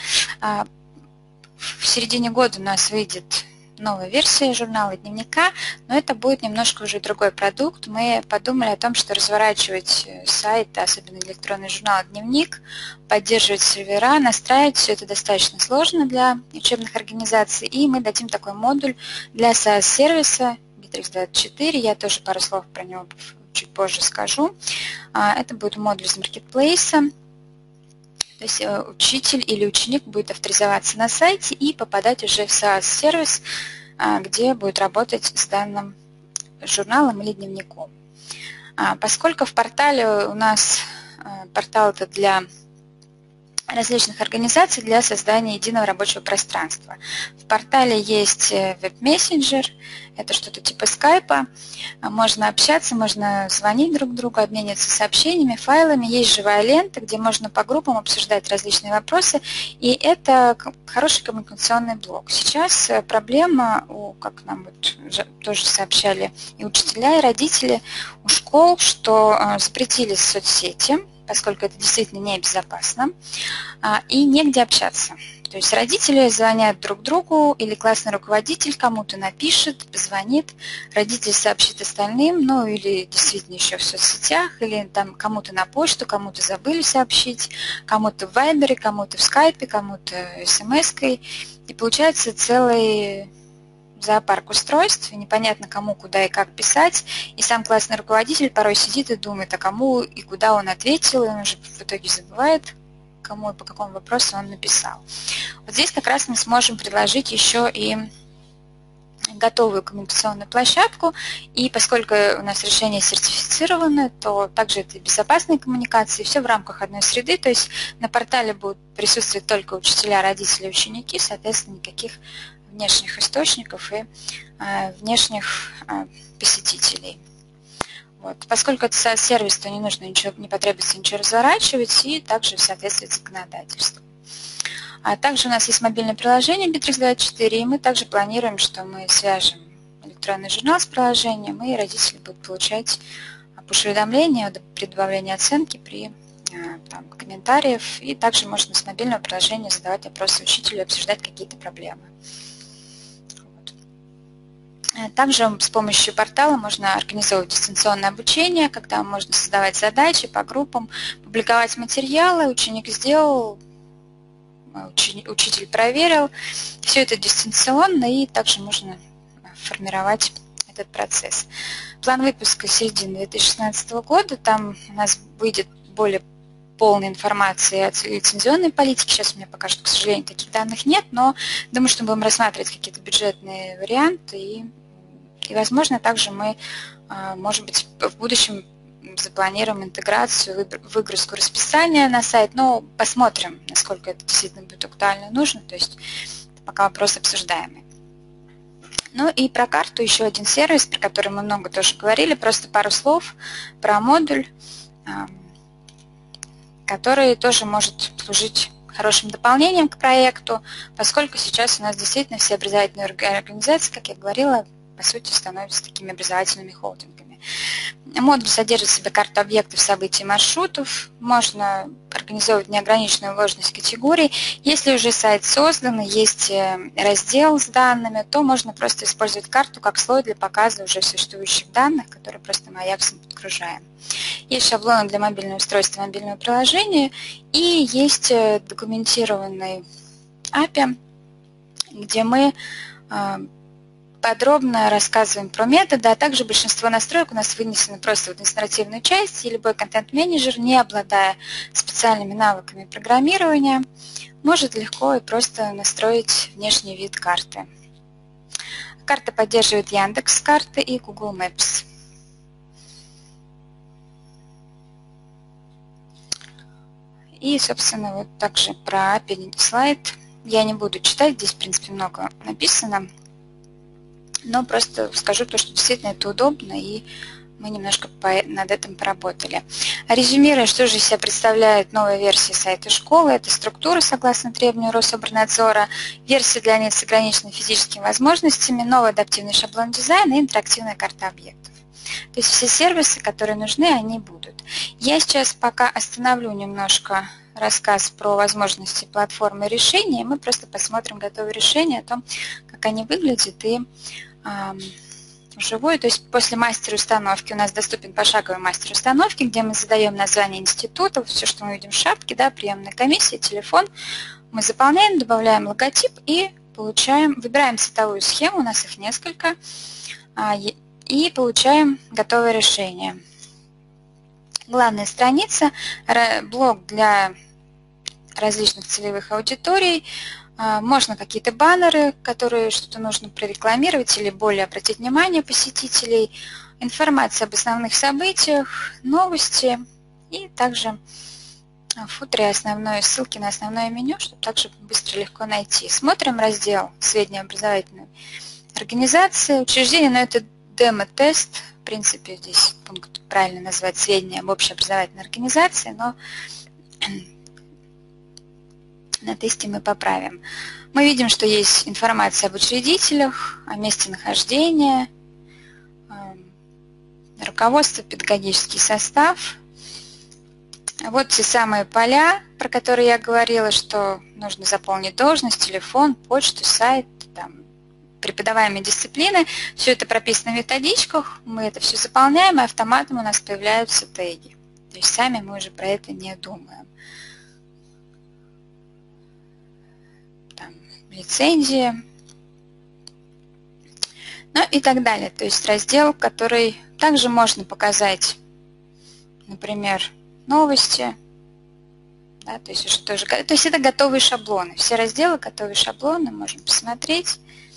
в середине года у нас выйдет новая версия журнала дневника, но это будет немножко уже другой продукт. Мы подумали о том, что разворачивать сайт, особенно электронный журнал «Дневник», поддерживать сервера, настраивать все это достаточно сложно для учебных организаций, и мы дадим такой модуль для SaaS-сервиса Bittrex двадцать четыре, я тоже пару слов про него чуть позже скажу. Это будет модуль из маркетплейса. То есть учитель или ученик будет авторизоваться на сайте и попадать уже в SaaS-сервис, где будет работать с данным журналом или дневником. Поскольку в портале у нас портал это для различных организаций для создания единого рабочего пространства. В портале есть веб-мессенджер, это что-то типа скайпа, можно общаться, можно звонить друг другу, обмениваться сообщениями, файлами, есть живая лента, где можно по группам обсуждать различные вопросы, и это хороший коммуникационный блок. Сейчас проблема, как нам вот тоже сообщали и учителя, и родители у школ, что запретили соцсети, поскольку это действительно небезопасно, и негде общаться. То есть родители звонят друг другу, или классный руководитель кому-то напишет, позвонит, родитель сообщит остальным, ну или действительно еще в соцсетях, или там кому-то на почту, кому-то забыли сообщить, кому-то в вайбере, кому-то в скайпе, кому-то смс-кой. И получается целый зоопарк устройств, и непонятно кому, куда и как писать, и сам классный руководитель порой сидит и думает, а кому и куда он ответил, и он уже в итоге забывает, кому и по какому вопросу он написал. Вот здесь как раз мы сможем предложить еще и готовую коммуникационную площадку, и поскольку у нас решение сертифицировано, то также это безопасные коммуникации, все в рамках одной среды, то есть на портале будут присутствовать только учителя, родители, ученики, соответственно, никаких внешних источников и э, внешних э, посетителей. Вот. Поскольку это сервис, то не нужно ничего, не потребуется ничего разворачивать, и также в соответствии с законодательством. А также у нас есть мобильное приложение Битрикс двадцать четыре, и мы также планируем, что мы свяжем электронный журнал с приложением, и родители будут получать пуш-уведомления при добавлении оценки, при там, комментариев, и также можно с мобильного приложения задавать вопросы учителю и обсуждать какие-то проблемы. Также с помощью портала можно организовывать дистанционное обучение, когда можно создавать задачи по группам, публиковать материалы, ученик сделал, учитель проверил. Все это дистанционно, и также можно формировать этот процесс. План выпуска середины две тысячи шестнадцатого года, там у нас выйдет более полной информации о лицензионной политике. Сейчас у меня пока что, к сожалению, таких данных нет, но думаю, что мы будем рассматривать какие-то бюджетные варианты, и И, возможно, также мы, может быть, в будущем запланируем интеграцию, выгрузку расписания на сайт, но посмотрим, насколько это действительно будет актуально и нужно, то есть пока вопрос обсуждаемый. Ну и про карту еще один сервис, про который мы много тоже говорили, просто пару слов про модуль, который тоже может служить хорошим дополнением к проекту, поскольку сейчас у нас действительно все образовательные организации, как я говорила, по сути, становятся такими образовательными холдингами. Модуль содержит в себе карту объектов, событий, маршрутов. Можно организовывать неограниченную вложенность категорий. Если уже сайт создан, есть раздел с данными, то можно просто использовать карту как слой для показа уже существующих данных, которые просто мы аяксом подгружаем. Есть шаблоны для мобильного устройства, мобильного приложения, и есть документированный эй пи ай, где мы подробно рассказываем про методы, а также большинство настроек у нас вынесено просто в административную часть, и любой контент-менеджер, не обладая специальными навыками программирования, может легко и просто настроить внешний вид карты. Карта поддерживает Яндекс.Карты и Google Maps. И, собственно, вот также про эй пи ай слайд. Я не буду читать, здесь, в принципе, много написано. Но просто скажу то, что действительно это удобно, и мы немножко над этим поработали. Резюмируя, что же из себя представляет новая версия сайта школы, это структура согласно требованию Рособорнадзора, версия для лиц с ограниченными физическими возможностями, новый адаптивный шаблон дизайна и интерактивная карта объектов. То есть все сервисы, которые нужны, они будут. Я сейчас пока остановлю немножко рассказ про возможности платформы решения, и мы просто посмотрим готовые решения о том, как они выглядят, и вживую, то есть после мастер-установки у нас доступен пошаговый мастер установки, где мы задаем название института, все, что мы видим в шапке, да, приемная комиссия, телефон, мы заполняем, добавляем логотип и получаем, выбираем цветовую схему, у нас их несколько, и получаем готовое решение. Главная страница, блок для различных целевых аудиторий. Можно какие-то баннеры, которые что-то нужно прорекламировать или более обратить внимание посетителей, информация об основных событиях, новости и также в футере основной, ссылки на основное меню, чтобы также быстро и легко найти. Смотрим раздел «Средние образовательные организации», учреждения, но это демо-тест, в принципе, здесь пункт правильно назвать «Средняя общеобразовательная организация», но на тесте мы поправим. Мы видим, что есть информация об учредителях, о месте нахождения, руководство, педагогический состав. Вот те самые поля, про которые я говорила, что нужно заполнить должность, телефон, почту, сайт, там, преподаваемые дисциплины. Все это прописано в методичках, мы это все заполняем, и автоматом у нас появляются теги. То есть сами мы уже про это не думаем. Лицензии, ну и так далее. То есть раздел, который также можно показать, например, новости. Да, то есть, уже тоже, то есть это готовые шаблоны. Все разделы готовые шаблоны, можем посмотреть.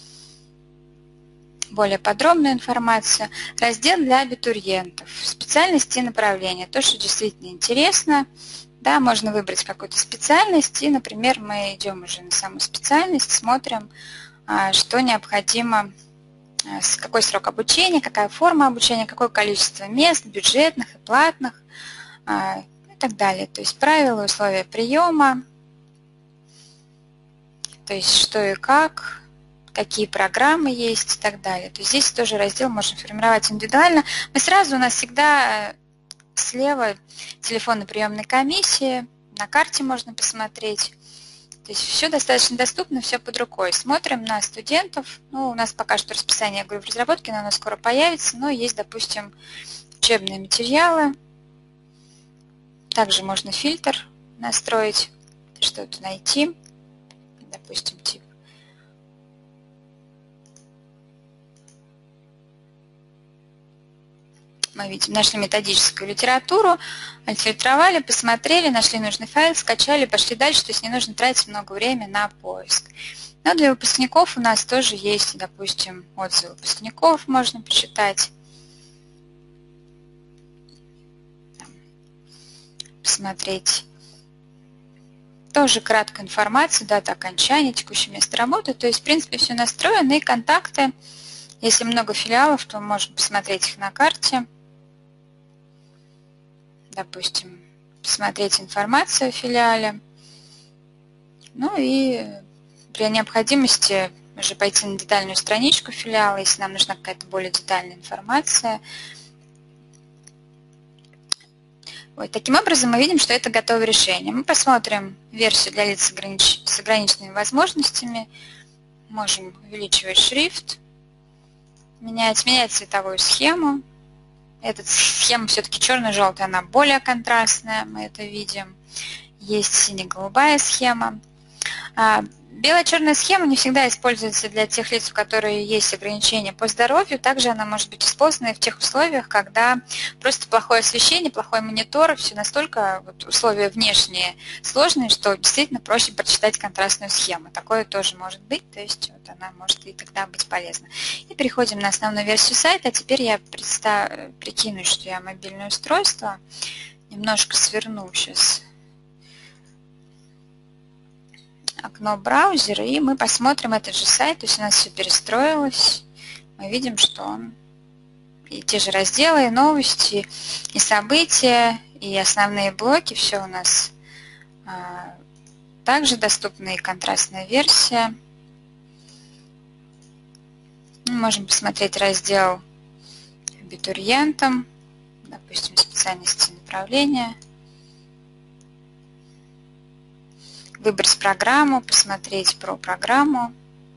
Более подробную информацию. Раздел для абитуриентов. Специальности и направления. То, что действительно интересно. Да, можно выбрать какую-то специальность, и, например, мы идем уже на саму специальность, смотрим, что необходимо, какой срок обучения, какая форма обучения, какое количество мест, бюджетных и платных, и так далее. То есть правила, условия приема, То есть что и как, какие программы есть и так далее. То есть здесь тоже раздел можно формировать индивидуально. Мы сразу, у нас всегда слева телефонной приемной комиссии, на карте можно посмотреть. То есть все достаточно доступно, все под рукой. Смотрим на студентов. Ну, у нас пока что расписание, я говорю, в разработке, но оно скоро появится. Но есть, допустим, учебные материалы. Также можно фильтр настроить, что-то найти. Допустим, тип. Мы видим, нашли методическую литературу, отфильтровали, посмотрели, нашли нужный файл, скачали, пошли дальше, то есть не нужно тратить много времени на поиск. Но для выпускников у нас тоже есть, допустим, отзывы выпускников можно почитать. Посмотреть. Тоже краткую информацию, дата окончания, текущее место работы. То есть, в принципе, все настроено. И контакты. Если много филиалов, то можно посмотреть их на карте. Допустим, посмотреть информацию о филиале. Ну и при необходимости уже пойти на детальную страничку филиала, если нам нужна какая-то более детальная информация. Вот, таким образом мы видим, что это готовое решение. Мы посмотрим версию для лиц с ограниченными возможностями. Можем увеличивать шрифт, менять, менять цветовую схему. Эта схема все-таки черно-желтая, она более контрастная, мы это видим. Есть сине-голубая схема. Бело-черная схема не всегда используется для тех лиц, у которых есть ограничения по здоровью. Также она может быть использована в тех условиях, когда просто плохое освещение, плохой монитор, все настолько вот, условия внешние сложные, что действительно проще прочитать контрастную схему. Такое тоже может быть, то есть вот она может и тогда быть полезна. И переходим на основную версию сайта. Теперь я представ... прикину, что я мобильное устройство. Немножко сверну сейчас окно браузера, и мы посмотрим этот же сайт. То есть у нас все перестроилось. Мы видим, что он и те же разделы, и новости, и события, и основные блоки, все у нас а, также доступна и контрастная версия. Мы можем посмотреть раздел абитуриентам, допустим, специальности направления. Выбрать программу, посмотреть про программу.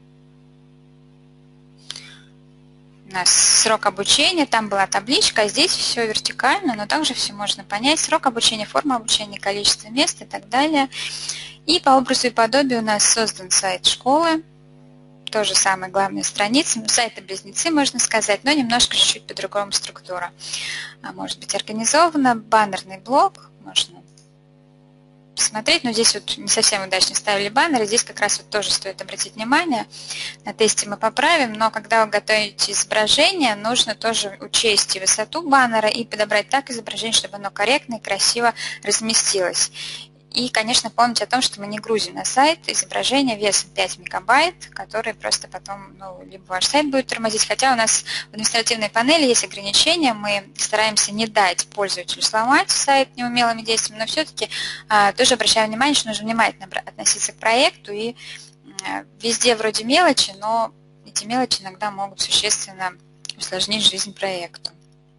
У нас срок обучения, там была табличка, а здесь все вертикально, но также все можно понять. Срок обучения, форма обучения, количество мест и так далее. И по образу и подобию у нас создан сайт школы. Тоже самая главная страница. Сайты-близнецы, можно сказать, но немножко чуть-чуть по-другому структура. Может быть организована. Баннерный блок можно посмотреть, но здесь вот не совсем удачно ставили баннеры, здесь как раз вот тоже стоит обратить внимание, на тесте мы поправим, но когда вы готовите изображение, нужно тоже учесть и высоту баннера и подобрать так изображение, чтобы оно корректно и красиво разместилось. И, конечно, помните о том, что мы не грузим на сайт изображение весом пять мегабайт, которые просто потом, ну, либо ваш сайт будет тормозить, хотя у нас в административной панели есть ограничения, мы стараемся не дать пользователю сломать сайт неумелыми действиями, но все-таки а, тоже обращаем внимание, что нужно внимательно относиться к проекту, и а, везде вроде мелочи, но эти мелочи иногда могут существенно усложнить жизнь проекту.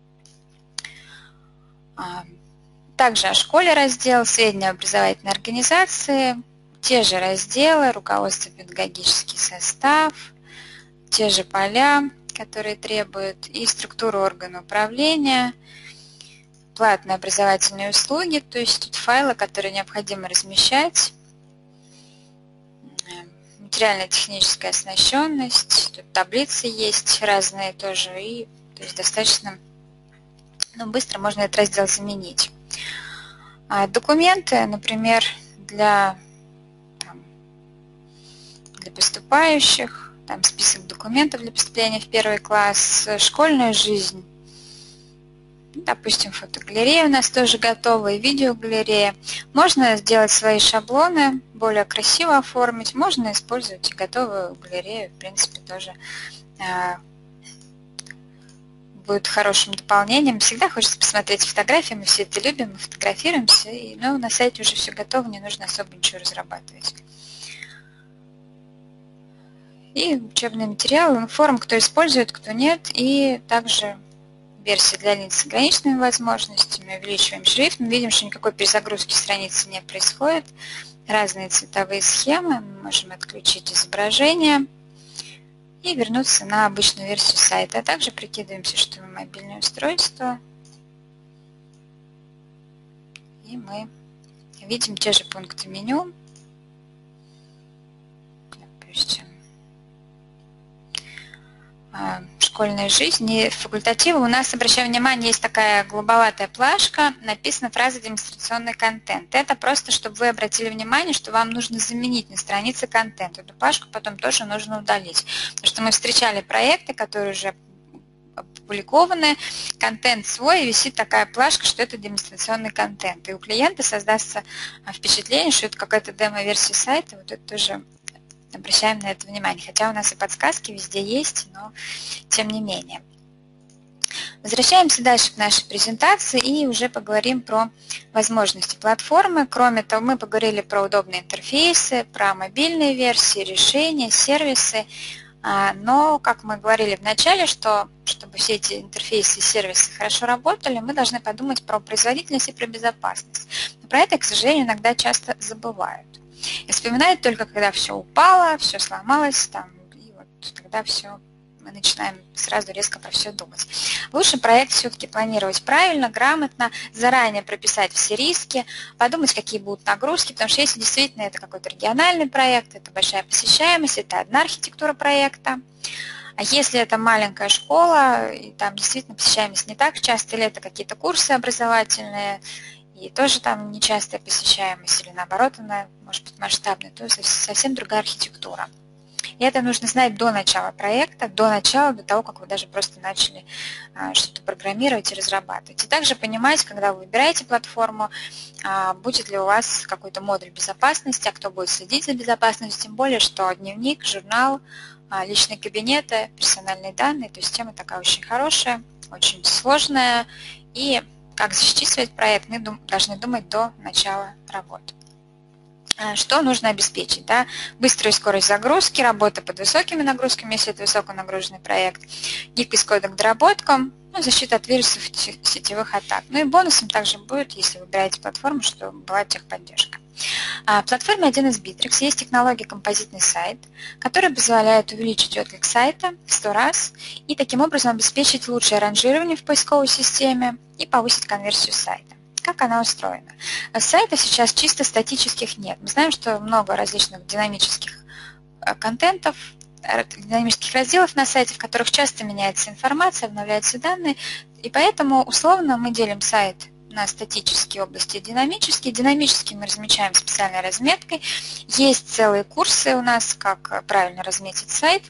Также о школе раздел, средние образовательные организации, те же разделы, руководство, педагогический состав, те же поля, которые требуют, и структура органа управления, платные образовательные услуги, то есть тут файлы, которые необходимо размещать, материально-техническая оснащенность, тут таблицы есть разные тоже, и то есть достаточно ну, быстро можно этот раздел заменить. Документы, например, для, там, для поступающих, там список документов для поступления в первый класс, школьная жизнь, допустим, фотогалерея у нас тоже готова, и видеогалерея. Можно сделать свои шаблоны, более красиво оформить, можно использовать и готовую галерею, в принципе, тоже будет хорошим дополнением. Всегда хочется посмотреть фотографии, мы все это любим, мы фотографируемся, и, но на сайте уже все готово, не нужно особо ничего разрабатывать. И учебные материалы, информ, кто использует, кто нет, и также версии для лиц с ограниченными возможностями. Увеличиваем шрифт, мы видим, что никакой перезагрузки страницы не происходит. Разные цветовые схемы, мы можем отключить изображение и вернуться на обычную версию сайта. А также прикидываемся, что мы мобильное устройство, и мы видим те же пункты меню. Допустим, школьная жизнь и факультативы. У нас, обращаю внимание, есть такая голубоватая плашка, написана фраза «демонстрационный контент». Это просто, чтобы вы обратили внимание, что вам нужно заменить на странице контент. Эту плашку потом тоже нужно удалить. Потому что мы встречали проекты, которые уже опубликованы, контент свой, и висит такая плашка, что это демонстрационный контент. И у клиента создастся впечатление, что это какая-то демо-версия сайта. Вот это тоже обращаем на это внимание. Хотя у нас и подсказки везде есть, но тем не менее. Возвращаемся дальше к нашей презентации и уже поговорим про возможности платформы. Кроме того, мы поговорили про удобные интерфейсы, про мобильные версии, решения, сервисы. Но, как мы говорили в начале, что чтобы все эти интерфейсы и сервисы хорошо работали, мы должны подумать про производительность и про безопасность. Но про это, к сожалению, иногда часто забывают. И вспоминают только, когда все упало, все сломалось, там, и вот тогда все, мы начинаем сразу резко про все думать. Лучше проект все-таки планировать правильно, грамотно, заранее прописать все риски, подумать, какие будут нагрузки, потому что если действительно это какой-то региональный проект, это большая посещаемость, это одна архитектура проекта. А если это маленькая школа, и там действительно посещаемость не так часто, или это какие-то курсы образовательные, и тоже там нечастая посещаемость, или наоборот она может быть масштабной, то совсем другая архитектура. И это нужно знать до начала проекта, до начала, до того, как вы даже просто начали что-то программировать и разрабатывать. И также понимать, когда вы выбираете платформу, будет ли у вас какой-то модуль безопасности, а кто будет следить за безопасностью, тем более, что дневник, журнал, личные кабинеты, персональные данные, то есть тема такая очень хорошая, очень сложная, и как защитить свой проект, мы должны думать до начала работы. Что нужно обеспечить? Да? Быструю скорость загрузки, работа под высокими нагрузками, если это высоконагруженный проект, гибкость кода к доработкам, ну, защита от вирусов и сетевых атак. Ну и бонусом также будет, если вы выбираете платформу, что была техподдержка. В платформе один эс Bittrex есть технология композитный сайт, которая позволяет увеличить отклик сайта в сто раз и таким образом обеспечить лучшее ранжирование в поисковой системе и повысить конверсию сайта. Как она устроена? Сайтов сейчас чисто статических нет. Мы знаем, что много различных динамических контентов, динамических разделов на сайте, в которых часто меняется информация, обновляются данные, и поэтому условно мы делим сайт на статические области и динамические. Динамические мы размечаем специальной разметкой. Есть целые курсы у нас, как правильно разметить сайт.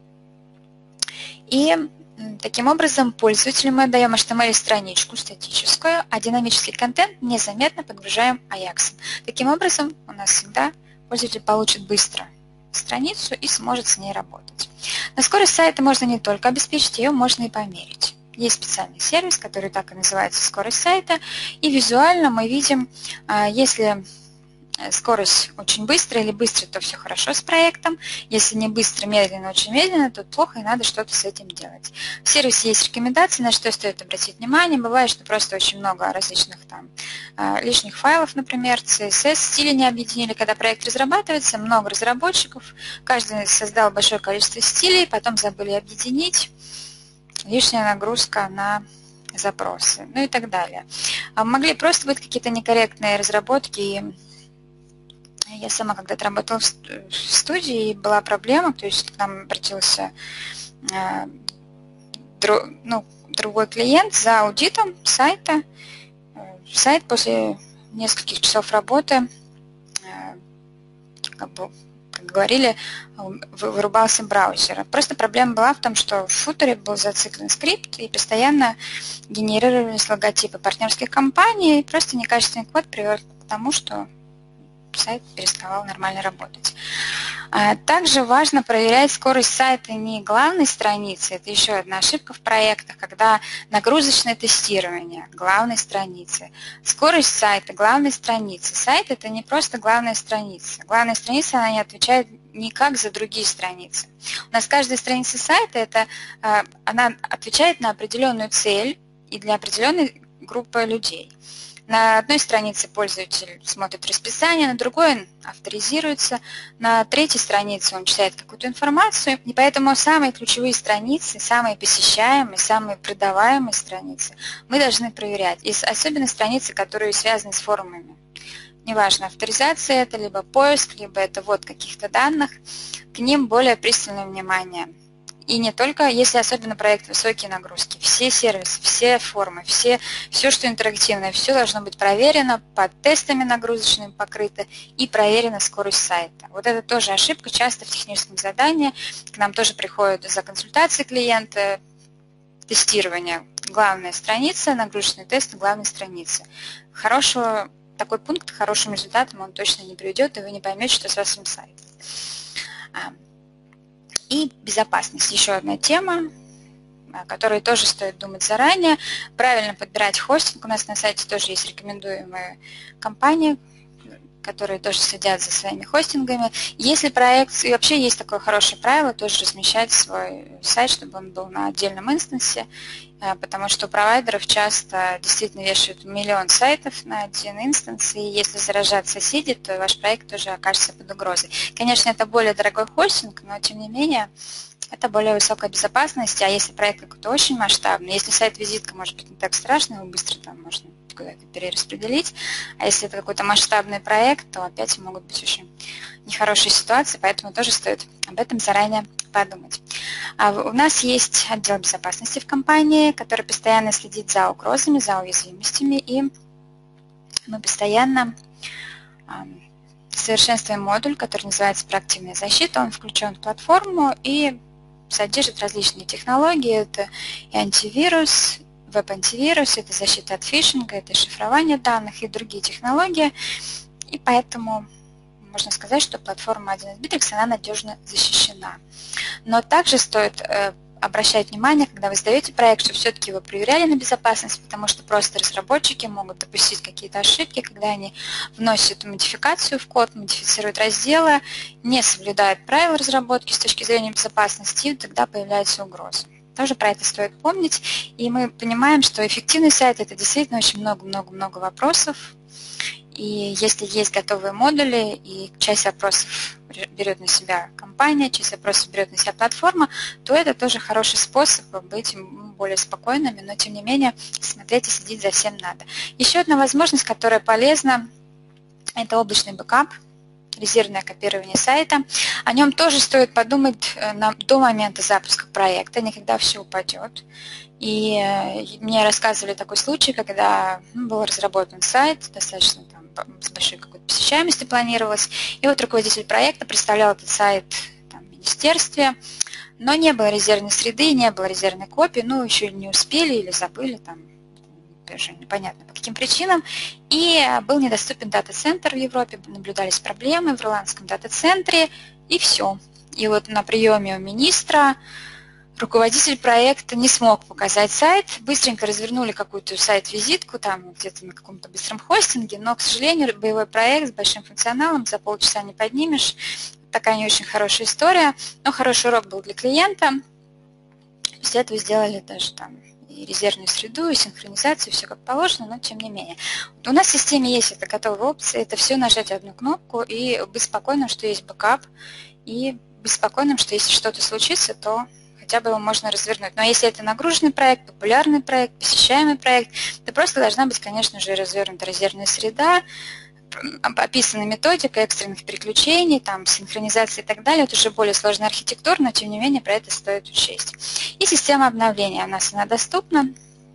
И таким образом пользователю мы даем эйч ти эм эль-страничку статическую, а динамический контент незаметно подгружаем аяксом. Таким образом у нас всегда пользователь получит быстро страницу и сможет с ней работать. На скорость сайта можно не только обеспечить, ее можно и померить. Есть специальный сервис, который так и называется «Скорость сайта», и визуально мы видим, если скорость очень быстрая или быстро, то все хорошо с проектом. Если не быстро, медленно, очень медленно, то плохо и надо что-то с этим делать. В сервисе есть рекомендации, на что стоит обратить внимание. Бывает, что просто очень много различных там лишних файлов, например, си эс эс, стили не объединили. Когда проект разрабатывается, много разработчиков, каждый создал большое количество стилей, потом забыли объединить. Лишняя нагрузка на запросы, ну и так далее. Могли просто быть какие-то некорректные разработки. Я сама когда-то работала в студии, и была проблема, то есть к нам обратился э, дру, ну, другой клиент за аудитом сайта. Сайт после нескольких часов работы, э, как бы, как говорили, вырубался браузер. Просто проблема была в том, что в футере был зациклен скрипт, и постоянно генерировались логотипы партнерских компаний, и просто некачественный код привел к тому, что сайт переставал нормально работать. Также важно проверять скорость сайта не главной страницы, это еще одна ошибка в проектах, когда нагрузочное тестирование главной страницы. Скорость сайта главной страницы. Сайт — это не просто главная страница. Главная страница, она не отвечает не как за другие страницы. У нас каждая страница сайта, это, она отвечает на определенную цель и для определенной группы людей. На одной странице пользователь смотрит расписание, на другой он авторизируется, на третьей странице он читает какую-то информацию, и поэтому самые ключевые страницы, самые посещаемые, самые продаваемые страницы мы должны проверять, и особенно страницы, которые связаны с форумами. Неважно, авторизация это, либо поиск, либо это ввод каких-то данных, к ним более пристальное внимание. И не только, если особенно проект высокие нагрузки. Все сервисы, все формы, все, все, что интерактивное, все должно быть проверено, под тестами нагрузочными покрыто и проверена скорость сайта. Вот это тоже ошибка часто в техническом задании. К нам тоже приходят за консультацией клиента, тестирование. Главная страница, нагрузочный тест главной страницы. Хорошего, такой пункт к хорошим результатам он точно не приведет, и вы не поймете, что с вашим сайтом. И безопасность. Еще одна тема, о которой тоже стоит думать заранее. Правильно подбирать хостинг. У нас на сайте тоже есть рекомендуемые компании, которые тоже следят за своими хостингами. Если проект, и вообще есть такое хорошее правило, тоже размещать свой сайт, чтобы он был на отдельном инстансе, потому что у провайдеров часто действительно вешают миллион сайтов на один инстанс, и если заражат соседи, то ваш проект тоже окажется под угрозой. Конечно, это более дорогой хостинг, но тем не менее это более высокая безопасность, а если проект какой-то очень масштабный, если сайт-визитка может быть не так страшно, его быстро там можно куда-то перераспределить, а если это какой-то масштабный проект, то опять могут быть очень нехорошие ситуации, поэтому тоже стоит об этом заранее подумать. А у нас есть отдел безопасности в компании, который постоянно следит за угрозами, за уязвимостями, и мы постоянно совершенствуем модуль, который называется «Проактивная защита». Он включен в платформу и содержит различные технологии. Это и антивирус, веб-антивирус, это защита от фишинга, это шифрование данных и другие технологии. И поэтому можно сказать, что платформа один эс Bittrex, она надежно защищена. Но также стоит э, обращать внимание, когда вы сдаете проект, что все-таки его проверяли на безопасность, потому что просто разработчики могут допустить какие-то ошибки, когда они вносят модификацию в код, модифицируют разделы, не соблюдают правила разработки с точки зрения безопасности, и тогда появляются угрозы. Тоже про это стоит помнить, и мы понимаем, что эффективный сайт – это действительно очень много-много-много вопросов, и если есть готовые модули, и часть вопросов берет на себя компания, часть вопросов берет на себя платформа, то это тоже хороший способ быть более спокойными, но тем не менее смотреть и следить за всем надо. Еще одна возможность, которая полезна, это облачный бэкап, резервное копирование сайта. О нем тоже стоит подумать до момента запуска проекта, не когда все упадет. И мне рассказывали такой случай, когда ну, был разработан сайт, достаточно там, с большой какой-то посещаемостью планировалось, и вот руководитель проекта представлял этот сайт там, в министерстве, но не было резервной среды, не было резервной копии, ну еще не успели или забыли, там, даже непонятно по каким причинам, и был недоступен дата-центр в Европе, наблюдались проблемы в ирландском дата-центре, и все. И вот на приеме у министра руководитель проекта не смог показать сайт, быстренько развернули какую-то сайт-визитку, там где-то на каком-то быстром хостинге, но, к сожалению, боевой проект с большим функционалом за полчаса не поднимешь. Такая не очень хорошая история, но хороший урок был для клиента. После этого сделали даже там и резервную среду, и синхронизацию, все как положено, но тем не менее. Вот у нас в системе есть эта готовая опция, это все нажать одну кнопку и быть спокойным, что есть бэкап, и быть спокойным, что если что-то случится, то хотя бы его можно развернуть. Но если это нагруженный проект, популярный проект, посещаемый проект, то просто должна быть, конечно же, развернута резервная среда, описана методика экстренных переключений, там, синхронизации и так далее. Это уже более сложная архитектура, но тем не менее про это стоит учесть. И система обновления у нас она доступна.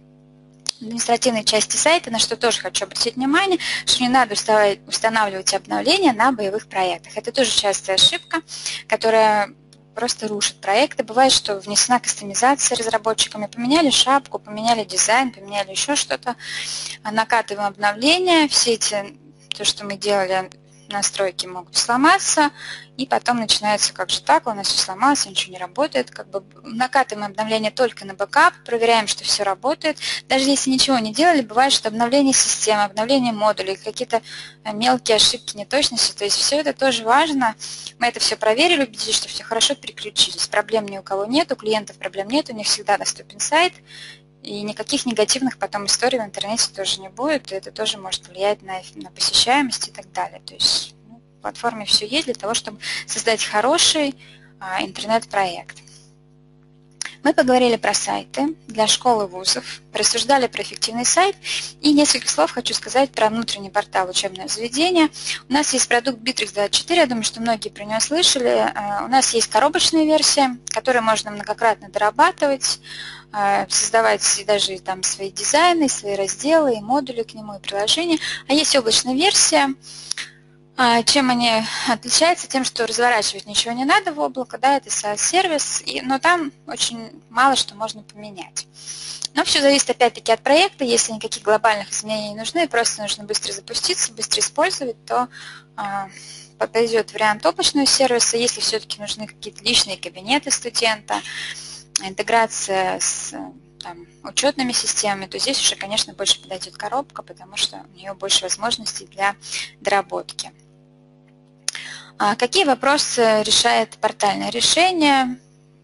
В административной части сайта, на что тоже хочу обратить внимание, что не надо устанавливать обновления на боевых проектах. Это тоже частая ошибка, которая просто рушит проекты. Бывает, что внесена кастомизация разработчиками, поменяли шапку, поменяли дизайн, поменяли еще что-то, накатываем обновления, все эти, то, что мы делали настройки могут сломаться, и потом начинается, как же так, у нас все сломалось, ничего не работает. Как бы накатываем обновление только на бэкап, проверяем, что все работает. Даже если ничего не делали, бывает, что обновление системы, обновление модулей, какие-то мелкие ошибки, неточности, то есть все это тоже важно. Мы это все проверили, убедились, что все хорошо, переключились. Проблем ни у кого нет, у клиентов проблем нет, у них всегда доступен сайт. И никаких негативных потом историй в интернете тоже не будет, и это тоже может влиять на, на посещаемость и так далее. То есть ну, в платформе все есть для того, чтобы создать хороший а, интернет-проект. Мы поговорили про сайты для школ и вузов, рассуждали про эффективный сайт, и несколько слов хочу сказать про внутренний портал учебного заведения. У нас есть продукт Bittrex двадцать четыре, я думаю, что многие про него слышали. У нас есть коробочная версия, которую можно многократно дорабатывать, создавать даже там свои дизайны, свои разделы, и модули к нему, и приложения. А есть облачная версия. Чем они отличаются? Тем, что разворачивать ничего не надо в облако, да, это SaaS-сервис, но там очень мало что можно поменять. Но все зависит опять-таки от проекта. Если никаких глобальных изменений не нужны, просто нужно быстро запуститься, быстро использовать, то а, подойдет вариант облачного сервиса. Если все-таки нужны какие-то личные кабинеты студента, интеграция с там, учетными системами, то здесь уже, конечно, больше подойдет коробка, потому что у нее больше возможностей для доработки. А какие вопросы решает портальное решение?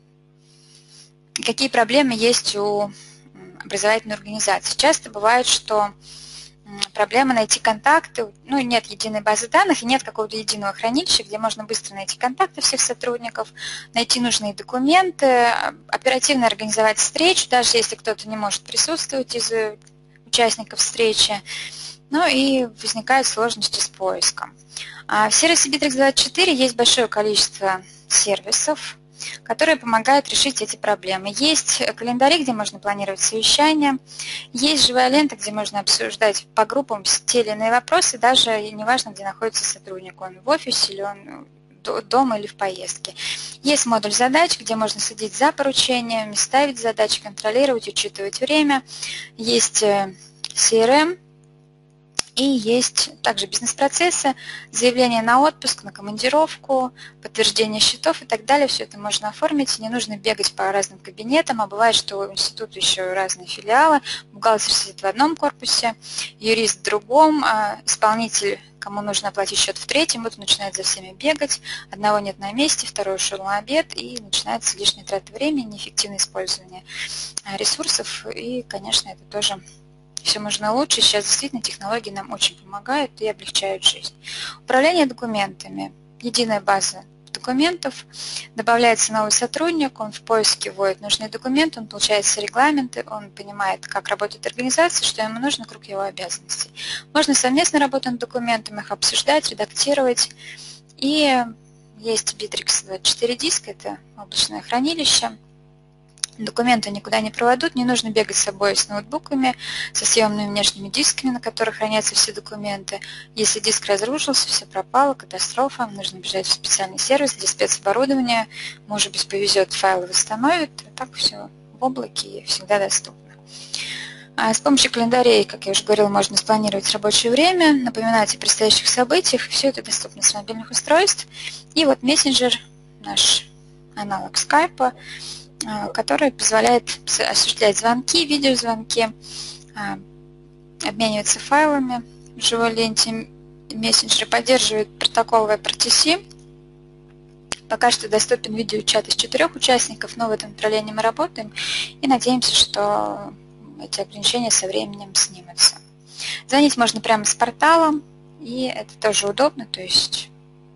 Какие проблемы есть у образовательной организации? Часто бывает, что проблема найти контакты, ну, нет единой базы данных и нет какого-то единого хранилища, где можно быстро найти контакты всех сотрудников, найти нужные документы, оперативно организовать встречу, даже если кто-то не может присутствовать из участников встречи. Ну и возникают сложности с поиском. В сервисе Bittrex двадцать четыре есть большое количество сервисов, которые помогают решить эти проблемы. Есть календари, где можно планировать совещания, есть живая лента, где можно обсуждать по группам те или иные вопросы, даже неважно, где находится сотрудник, он в офисе или он дома или в поездке. Есть модуль задач, где можно следить за поручениями, ставить задачи, контролировать, учитывать время. Есть си эр эм. И есть также бизнес-процессы, заявление на отпуск, на командировку, подтверждение счетов и так далее. Все это можно оформить. Не нужно бегать по разным кабинетам. А бывает, что у института еще разные филиалы. Бухгалтер сидит в одном корпусе, юрист в другом, а исполнитель, кому нужно оплатить счет, в третьем. Вот он начинает за всеми бегать. Одного нет на месте, второй ушел на обед. И начинается лишняя трата времени, неэффективное использование ресурсов. И, конечно, это тоже... Все можно лучше. Сейчас действительно технологии нам очень помогают и облегчают жизнь. Управление документами. Единая база документов. Добавляется новый сотрудник, он в поиске вводит нужные документы, он получает все регламенты, он понимает, как работает организация, что ему нужно, круг его обязанностей. Можно совместно работать над документами, их обсуждать, редактировать. И есть Bittrex двадцать четыре диск, это облачное хранилище. Документы никуда не проводят, не нужно бегать с собой с ноутбуками, со съемными внешними дисками, на которых хранятся все документы. Если диск разрушился, все пропало, катастрофа, нужно бежать в специальный сервис, где спецоборудование, может быть, повезет, файлы восстановит, а так все в облаке и всегда доступно. А с помощью календарей, как я уже говорила, можно спланировать рабочее время, напоминать о предстоящих событиях, все это доступно с мобильных устройств. И вот мессенджер, наш аналог скайпа, который позволяет осуществлять звонки, видеозвонки, обмениваться файлами в живой ленте. Мессенджеры поддерживают протокол веб эр ти си. Пока что доступен видеочат из четырех участников, но в этом направлении мы работаем и надеемся, что эти ограничения со временем снимутся. Звонить можно прямо с портала, и это тоже удобно, то есть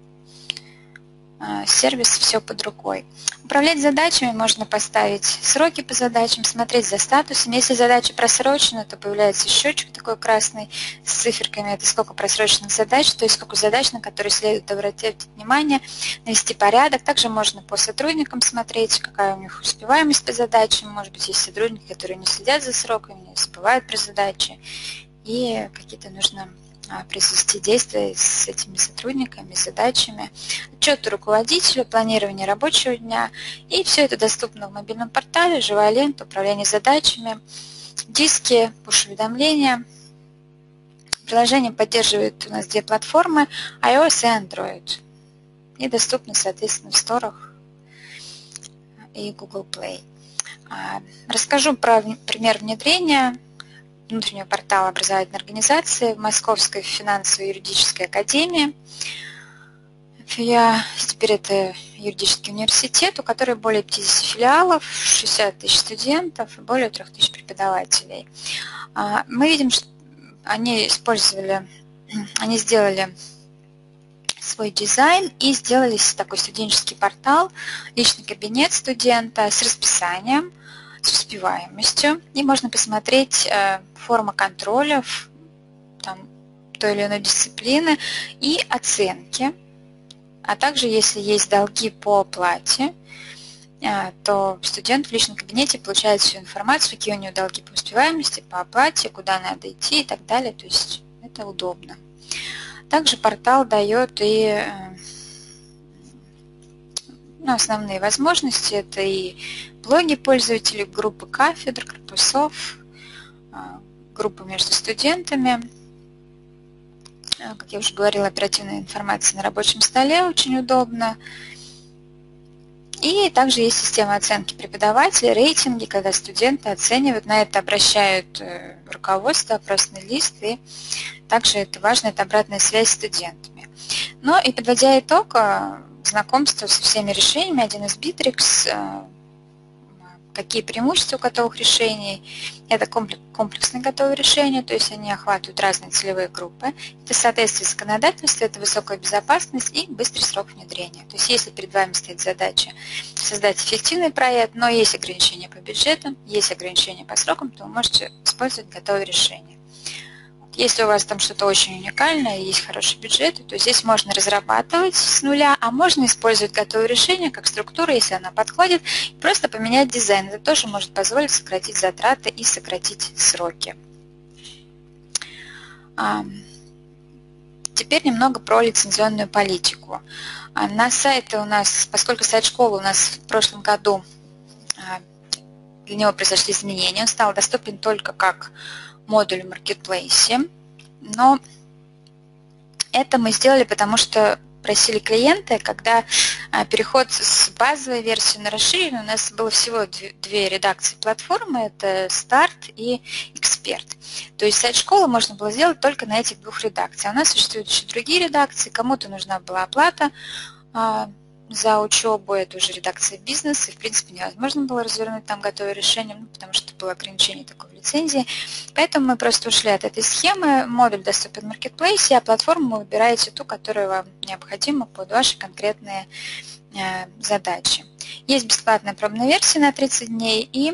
сервис все под рукой. Управлять задачами можно поставить сроки по задачам, смотреть за статусом. Если задача просрочена, то появляется счетчик такой красный с циферками. Это сколько просроченных задач, то есть сколько задач, на которые следует обратить внимание, навести порядок. Также можно по сотрудникам смотреть, какая у них успеваемость по задачам. Может быть, есть сотрудники, которые не следят за сроками, не забывают про задачи. И какие-то нужно произвести действия с этими сотрудниками, задачами, отчеты руководителю, планирование рабочего дня. И все это доступно в мобильном портале, живая лента, управление задачами, диски, пуш-уведомления, Приложение поддерживает у нас две платформы, iOS и Android. И доступно, соответственно, в сторах и Google Play. Расскажу про пример внедрения внутреннего портала образовательной организации в Московской финансово-юридической академии. Я, теперь это юридический университет, у которого более пятидесяти филиалов, шестьдесят тысяч студентов и более трёх тысяч преподавателей. Мы видим, что они использовали, они сделали свой дизайн и сделали такой студенческий портал, личный кабинет студента с расписанием, с успеваемостью. И можно посмотреть э, форма контроля там, той или иной дисциплины и оценки. А также, если есть долги по оплате, э, то студент в личном кабинете получает всю информацию, какие у него долги по успеваемости, по оплате, куда надо идти и так далее. То есть это удобно. Также портал дает и ну, основные возможности. Это и блоги пользователей, группы кафедр, корпусов, группы между студентами. Как я уже говорила, оперативная информация на рабочем столе очень удобно. И также есть система оценки преподавателей, рейтинги, когда студенты оценивают, на это обращают руководство, опросный лист, и также это важно, это обратная связь с студентами. Ну и подводя итог, знакомство со всеми решениями, один из Bittrex, какие преимущества у готовых решений. Это комплексные готовые решения, то есть они охватывают разные целевые группы. Это соответствие законодательству, это высокая безопасность и быстрый срок внедрения. То есть если перед вами стоит задача создать эффективный проект, но есть ограничения по бюджетам, есть ограничения по срокам, то вы можете использовать готовые решения. Если у вас там что-то очень уникальное, есть хороший бюджет, то здесь можно разрабатывать с нуля, а можно использовать готовое решение как структуру, если она подходит, просто поменять дизайн. Это тоже может позволить сократить затраты и сократить сроки. Теперь немного про лицензионную политику. На сайте у нас, поскольку сайт школы у нас в прошлом году, для него произошли изменения, он стал доступен только как модуль в маркетплейсе, но это мы сделали, потому что просили клиенты, когда переход с базовой версии на расширенную, у нас было всего две редакции платформы, это старт и эксперт. То есть сайт школы можно было сделать только на этих двух редакциях. У нас существуют еще другие редакции, кому-то нужна была оплата за учебу, это уже редакция бизнес, и в принципе невозможно было развернуть там готовое решение, ну, потому что было ограничение такой в лицензии. Поэтому мы просто ушли от этой схемы, модуль доступен в маркетплейсе, а платформу вы выбираете ту, которая вам необходима под ваши конкретные э, задачи. Есть бесплатная пробная версия на тридцать дней и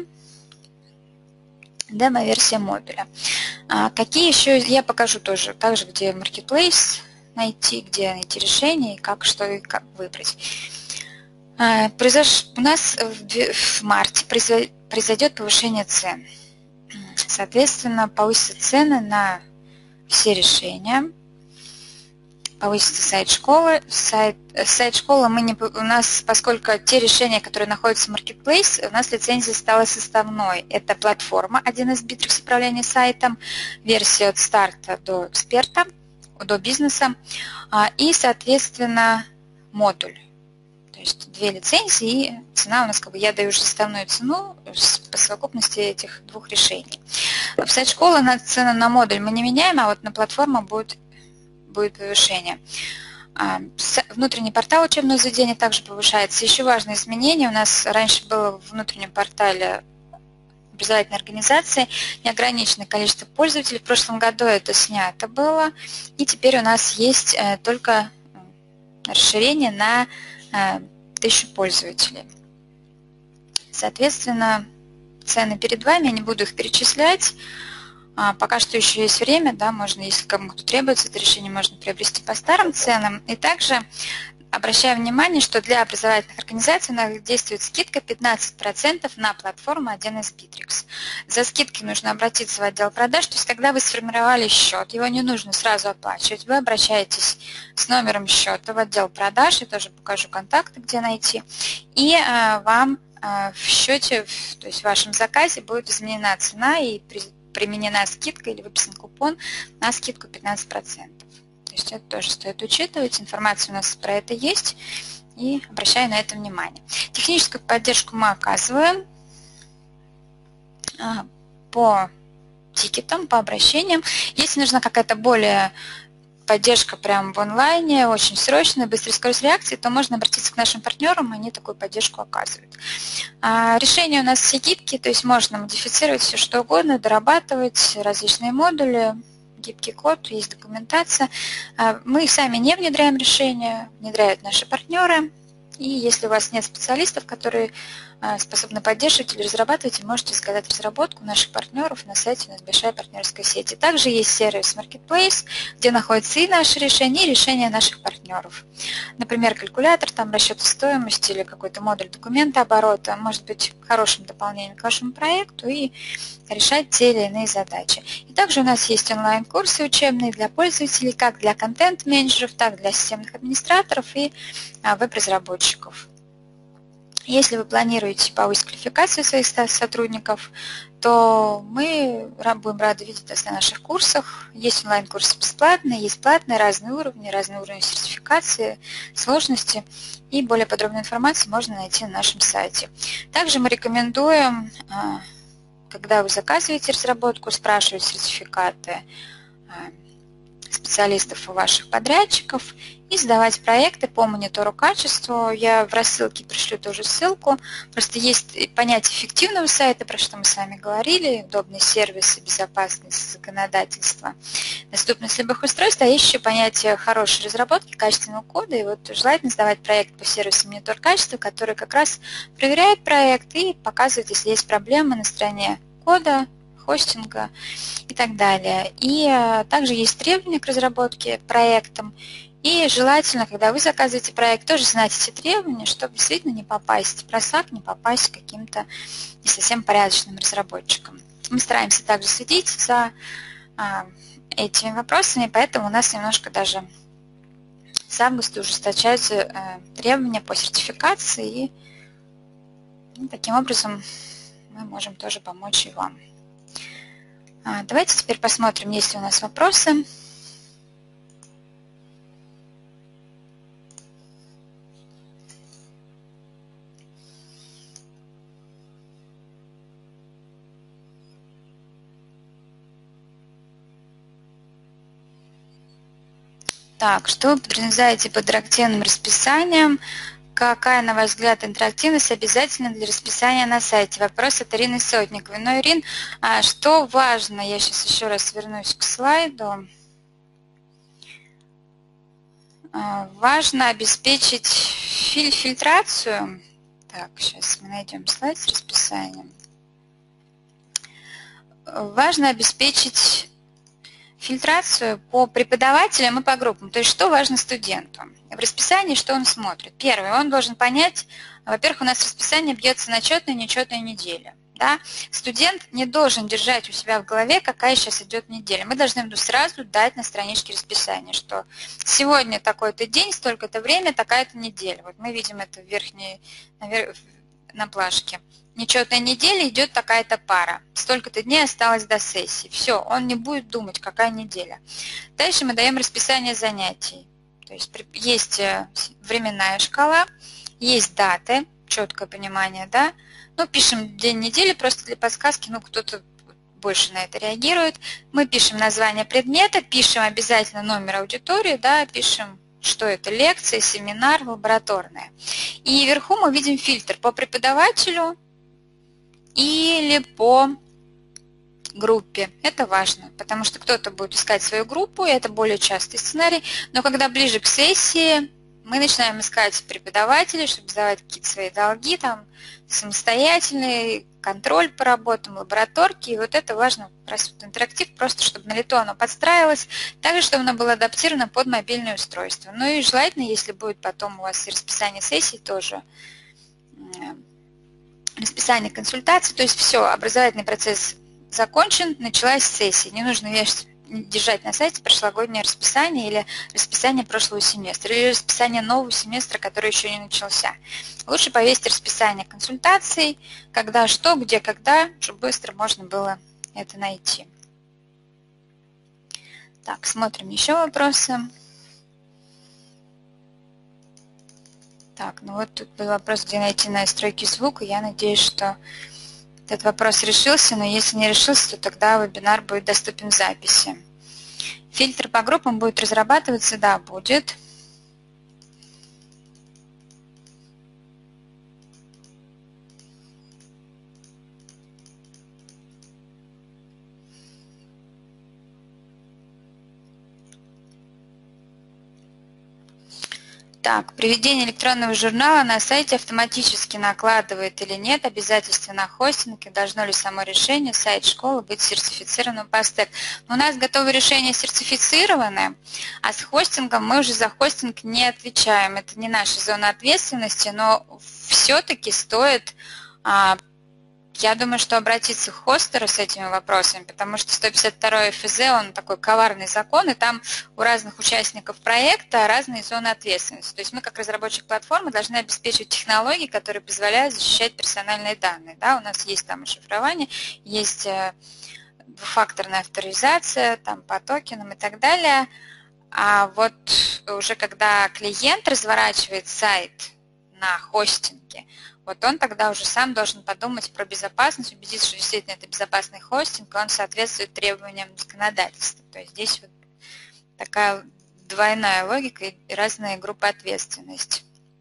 демо-версия модуля. А какие еще, я покажу тоже, также где маркетплейс найти, где найти решение, и как, что и как выбрать. Произош... У нас в марте произойдет повышение цен. Соответственно, повысятся цены на все решения. Повысится сайт школы. Сайт, сайт школы мы не, у нас, поскольку те решения, которые находятся в Marketplace, у нас лицензия стала составной. Это платформа, один из Bittrex управления сайтом, версия от старта до эксперта, до бизнеса и, соответственно, модуль. То есть две лицензии и цена у нас, как бы я даю уже составную цену по совокупности этих двух решений. В сайт школы на цену на модуль мы не меняем, а вот на платформу будет, будет повышение. Внутренний портал учебного заведения также повышается. Еще важное изменение. У нас раньше было в внутреннем портале образовательной организации неограниченное количество пользователей. В прошлом году это снято было, и теперь у нас есть только расширение на тысячу пользователей. Соответственно, цены перед вами, я не буду их перечислять. Пока что еще есть время, да, можно, если кому-то требуется это решение, можно приобрести по старым ценам. И также обращаю внимание, что для образовательных организаций у нас действует скидка пятнадцать процентов на платформу один из Bittrex. За скидкой нужно обратиться в отдел продаж, то есть когда вы сформировали счет, его не нужно сразу оплачивать, вы обращаетесь с номером счета в отдел продаж, я тоже покажу контакты, где найти, и а, вам а, в счете, в, то есть в вашем заказе будет изменена цена, и при, применена скидка или выписан купон на скидку пятнадцать процентов. То есть это тоже стоит учитывать, информация у нас про это есть, и обращаю на это внимание. Техническую поддержку мы оказываем по тикетам, по обращениям. Если нужна какая-то более поддержка прямо в онлайне, очень срочная, быстрая скорость реакции, то можно обратиться к нашим партнерам, они такую поддержку оказывают. А решения у нас все гибкие, то есть можно модифицировать все что угодно, дорабатывать различные модули, гибкий код, есть документация. Мы сами не внедряем решения, внедряют наши партнеры. И если у вас нет специалистов, которые способны поддерживать или разрабатывать, вы можете заказать разработку наших партнеров на сайте, у нас большая партнерская сеть. И также есть сервис Marketplace, где находятся и наши решения, и решения наших партнеров. Например, калькулятор, там расчет стоимости или какой-то модуль документа оборота может быть хорошим дополнением к вашему проекту и решать те или иные задачи. И также у нас есть онлайн-курсы учебные для пользователей, как для контент-менеджеров, так и для системных администраторов и веб-разработчиков. Если вы планируете повысить квалификацию своих сотрудников, то мы будем рады видеть вас на наших курсах. Есть онлайн-курсы бесплатные, есть платные, разные уровни, разные уровни сертификации, сложности. И более подробную информацию можно найти на нашем сайте. Также мы рекомендуем, когда вы заказываете разработку, спрашивать сертификаты специалистов у ваших подрядчиков и сдавать проекты по монитору качества. Я в рассылке пришлю тоже ссылку. Просто есть понятие эффективного сайта, про что мы с вами говорили, удобные сервисы, безопасность, законодательство, доступность любых устройств, а есть еще понятие хорошей разработки, качественного кода. И вот желательно сдавать проект по сервису монитор качества, который как раз проверяет проект и показывает, если есть проблемы на стороне кода, хостинга и так далее. И также есть требования к разработке проектам. И желательно, когда вы заказываете проект, тоже знать эти требования, чтобы действительно не попасть в просак, не попасть к каким-то не совсем порядочным разработчикам. Мы стараемся также следить за а, этими вопросами, поэтому у нас немножко даже с августа ужесточаются а, требования по сертификации, и ну, таким образом мы можем тоже помочь и вам. А, давайте теперь посмотрим, есть ли у нас вопросы. Так, что вы подразумеваете под интерактивным расписанием? Какая, на ваш взгляд, интерактивность обязательна для расписания на сайте? Вопрос от Ирины Сотниковой. Но, Ирин, а что важно? Я сейчас еще раз вернусь к слайду. Важно обеспечить филь фильтрацию. Так, сейчас мы найдем слайд с расписанием. Важно обеспечить фильтрацию по преподавателям и по группам. То есть что важно студенту? В расписании что он смотрит? Первое, он должен понять, во-первых, у нас расписание бьется на четную и нечетную неделю. Да? Студент не должен держать у себя в голове, какая сейчас идет неделя. Мы должны ему сразу дать на страничке расписания, что сегодня такой-то день, столько-то время, такая-то неделя. Вот мы видим это в верхней, на плашке. Нечетная неделя, идет такая-то пара. Столько-то дней осталось до сессии. Все, он не будет думать, какая неделя. Дальше мы даем расписание занятий. То есть есть временная шкала, есть даты, четкое понимание, да. Ну, пишем день недели просто для подсказки, ну, кто-то больше на это реагирует. Мы пишем название предмета, пишем обязательно номер аудитории, да, пишем, что это лекция, семинар, лабораторная. И вверху мы видим фильтр по преподавателю или по группе. Это важно, потому что кто-то будет искать свою группу, и это более частый сценарий. Но когда ближе к сессии, мы начинаем искать преподавателей, чтобы сдавать какие-то свои долги, там, самостоятельный контроль по работам, лабораторки. И вот это важно, интерактив, просто чтобы на лету оно подстраивалось, также, чтобы оно было адаптировано под мобильное устройство. Ну и желательно, если будет потом у вас и расписание сессий тоже, расписание консультаций, то есть все, образовательный процесс закончен, началась сессия. Не нужно держать на сайте прошлогоднее расписание или расписание прошлого семестра, или расписание нового семестра, который еще не начался. Лучше повесить расписание консультаций, когда что, где, когда, чтобы быстро можно было это найти. Так, смотрим еще вопросы. Так, ну вот тут был вопрос, где найти настройки звука. Я надеюсь, что этот вопрос решился, но если не решился, то тогда вебинар будет доступен в записи. Фильтр по группам будет разрабатываться? Да, будет. Так, приведение электронного журнала на сайте автоматически накладывает или нет обязательства на хостинг, и должно ли само решение, сайт школы быть сертифицированным по стэк. У нас готовые решения сертифицированы, а с хостингом мы уже за хостинг не отвечаем. Это не наша зона ответственности, но все-таки стоит, я думаю, что обратиться к хостеру с этими вопросами, потому что сто пятьдесят второй эф зэ, он такой коварный закон, и там у разных участников проекта разные зоны ответственности. То есть мы, как разработчик платформы, должны обеспечивать технологии, которые позволяют защищать персональные данные. Да, у нас есть там и шифрование, есть двухфакторная авторизация, там по токенам и так далее. А вот уже когда клиент разворачивает сайт на хостинге, вот он тогда уже сам должен подумать про безопасность, убедиться, что действительно это безопасный хостинг, и он соответствует требованиям законодательства. То есть здесь вот такая двойная логика и разные группы ответственности.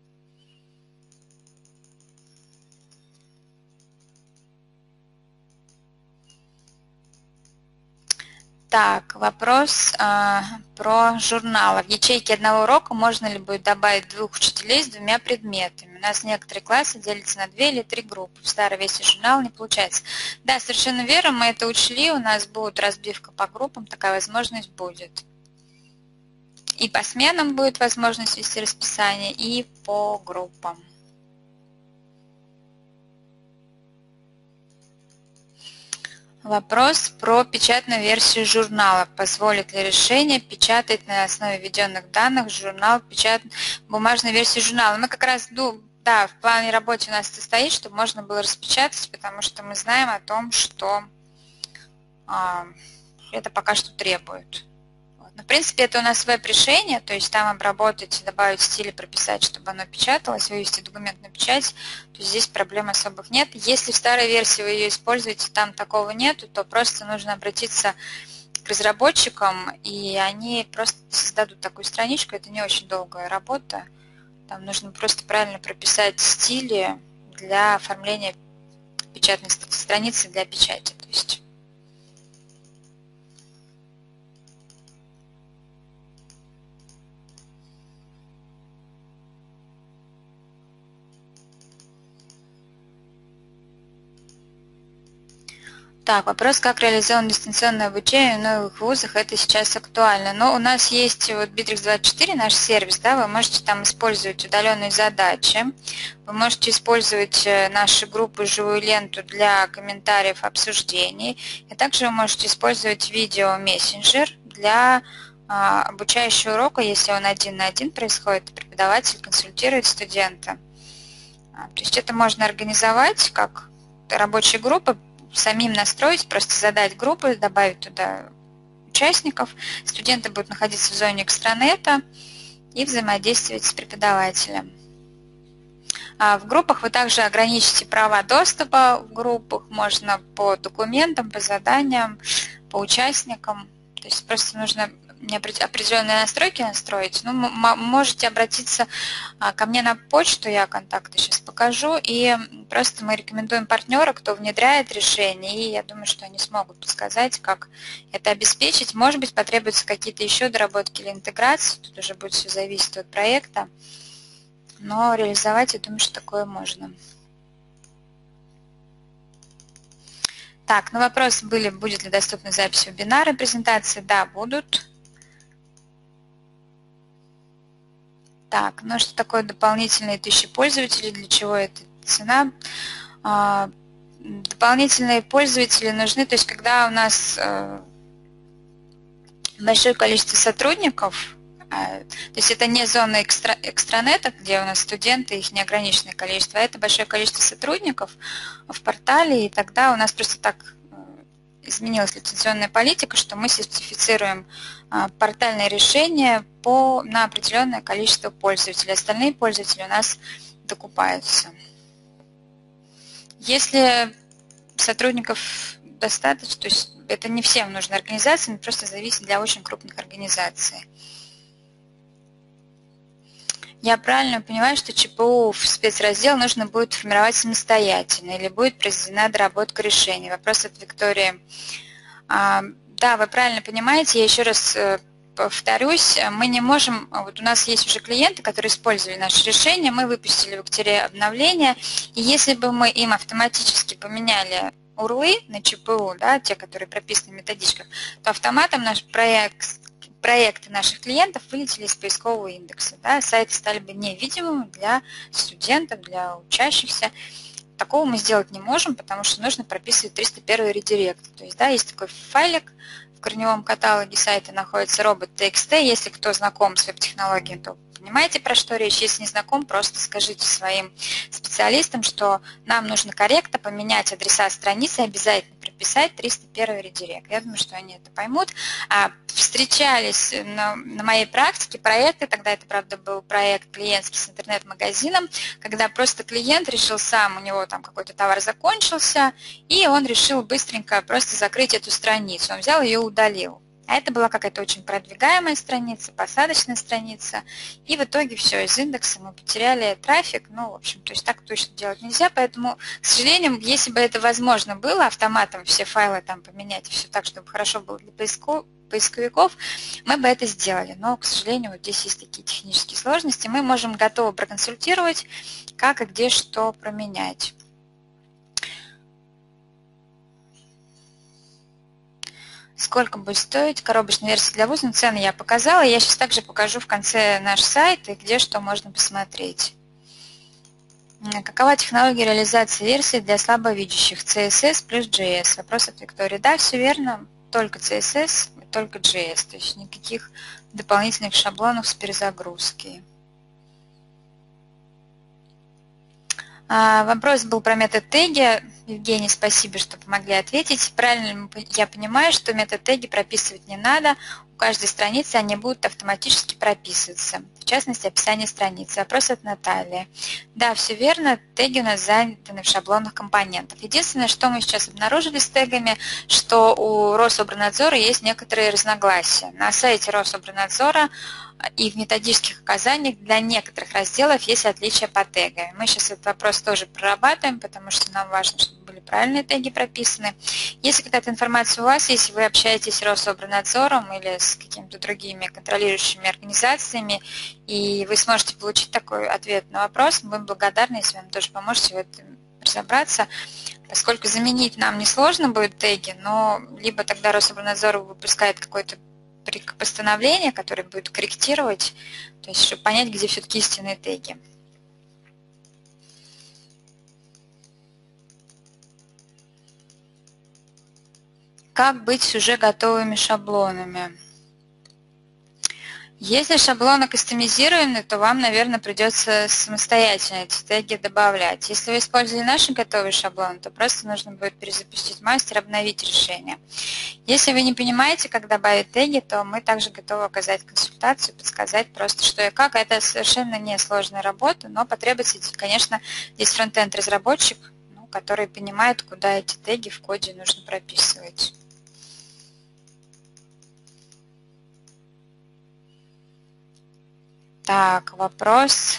Так, вопрос а, про журналы. В ячейке одного урока можно ли будет добавить двух учителей с двумя предметами? У нас некоторые классы делятся на две или три группы. В старой версии журнала не получается. Да, совершенно верно, мы это учли. У нас будет разбивка по группам, такая возможность будет. И по сменам будет возможность вести расписание, и по группам. Вопрос про печатную версию журнала. Позволит ли решение печатать на основе введенных данных журнал, печат... бумажную версию журнала? Мы как раз, ну, да, в плане работы у нас это стоит, чтобы можно было распечатать, потому что мы знаем о том, что а, это пока что требует. Но, в принципе, это у нас веб-решение, то есть там обработать, добавить стили, прописать, чтобы оно печаталось, вывести документ на печать, то есть здесь проблем особых нет. Если в старой версии вы ее используете, там такого нету, то просто нужно обратиться к разработчикам, и они просто создадут такую страничку, это не очень долгая работа, там нужно просто правильно прописать стили для оформления печатной страницы для печати, то есть... Так, вопрос, как реализовано дистанционное обучение в новых вузах, это сейчас актуально. Но у нас есть вот Bittrex двадцать четыре, наш сервис, да, вы можете там использовать удаленные задачи, вы можете использовать наши группы «Живую ленту» для комментариев, обсуждений, и также вы можете использовать видео-мессенджер для а, обучающего урока, если он один на один происходит, преподаватель консультирует студента. А, то есть это можно организовать как рабочая группа, самим настроить, просто задать группы, добавить туда участников. Студенты будут находиться в зоне экстранета и взаимодействовать с преподавателем. А в группах вы также ограничите права доступа в группах, можно по документам, по заданиям, по участникам. То есть просто нужно определенные настройки настроить. Ну, можете обратиться ко мне на почту, я контакты сейчас покажу, и просто мы рекомендуем партнера, кто внедряет решение, и я думаю, что они смогут подсказать, как это обеспечить. Может быть, потребуются какие-то еще доработки или интеграции, тут уже будет все зависеть от проекта, но реализовать, я думаю, что такое можно. Так, ну вопросы были, будет ли доступна запись вебинара, презентации? Да, будут. Так, ну что такое дополнительные тысячи пользователей, для чего эта цена? А, дополнительные пользователи нужны, то есть когда у нас а, большое количество сотрудников, а, то есть это не зона экстра, экстранета, где у нас студенты, их неограниченное количество, а это большое количество сотрудников в портале, и тогда у нас просто так изменилась лицензионная политика, что мы сертифицируем портальные решения по, на определенное количество пользователей. Остальные пользователи у нас докупаются. Если сотрудников достаточно, то есть это не всем нужны организации, но просто зависит для очень крупных организаций. Я правильно понимаю, что ЧПУ в спецраздел нужно будет формировать самостоятельно или будет произведена доработка решений? Вопрос от Виктории. Да, вы правильно понимаете, я еще раз повторюсь, мы не можем, вот у нас есть уже клиенты, которые использовали наше решение, мы выпустили в октябре обновление, и если бы мы им автоматически поменяли урлы на ЧПУ, да, те, которые прописаны в методичках, то автоматом наш проект, проекты наших клиентов вылетели из поискового индекса, да, сайты стали бы невидимыми для студентов, для учащихся. Такого мы сделать не можем, потому что нужно прописывать триста первый редирект. То есть, да, есть такой файлик, в корневом каталоге сайта находится робот.txt. Если кто знаком с веб-технологией, то понимаете, про что речь. Если не знаком, просто скажите своим специалистам, что нам нужно корректно поменять адреса страницы и обязательно прописать триста первый редирект. Я думаю, что они это поймут. А встречались на, на моей практике проекты, тогда это, правда, был проект клиентский с интернет-магазином, когда просто клиент решил сам, у него там какой-то товар закончился, и он решил быстренько просто закрыть эту страницу. Он взял ее и удалил. А это была какая-то очень продвигаемая страница, посадочная страница. И в итоге все, из индекса мы потеряли трафик. Ну, в общем, то есть так точно делать нельзя. Поэтому, к сожалению, если бы это возможно было, автоматом все файлы там поменять, и все так, чтобы хорошо было для поисковиков, мы бы это сделали. Но, к сожалению, вот здесь есть такие технические сложности. Мы можем готовы проконсультировать, как и где что променять. Сколько будет стоить коробочная версия для вуза? Цены я показала. Я сейчас также покажу в конце наш сайт, и где что можно посмотреть. Какова технология реализации версии для слабовидящих? си эс эс плюс джей эс. Вопрос от Виктории. Да, все верно. Только си эс эс, только джей эс. То есть никаких дополнительных шаблонов с перезагрузки. Вопрос был про метод теги. Евгений, спасибо, что помогли ответить. Правильно я понимаю, что метод теги прописывать не надо. У каждой страницы они будут автоматически прописываться. В частности, описание страницы. Вопрос от Натальи. Да, все верно. Теги у нас заданы в шаблонах компонентов. Единственное, что мы сейчас обнаружили с тегами, что у Рособорнадзора есть некоторые разногласия. На сайте Рособорнадзора и в методических указаниях для некоторых разделов есть отличия по тегам. Мы сейчас этот вопрос тоже прорабатываем, потому что нам важно, чтобы были правильные теги прописаны. Если какая-то информация у вас, если вы общаетесь с Рособорнадзором или с какими-то другими контролирующими организациями, и вы сможете получить такой ответ на вопрос, мы будем благодарны, если вы нам тоже поможете в этом разобраться, поскольку заменить нам несложно будет теги, но либо тогда Рособорнадзор выпускает какой-то постановление, которое будет корректировать, то есть чтобы понять, где все-таки истинные теги. Как быть с уже готовыми шаблонами? Если шаблоны кастомизированы, то вам, наверное, придется самостоятельно эти теги добавлять. Если вы использовали наши готовые шаблоны, то просто нужно будет перезапустить мастер, обновить решение. Если вы не понимаете, как добавить теги, то мы также готовы оказать консультацию, подсказать просто что и как. Это совершенно несложная работа, но потребуется, конечно, здесь фронтенд-разработчик, ну, который понимает, куда эти теги в коде нужно прописывать. Так, вопрос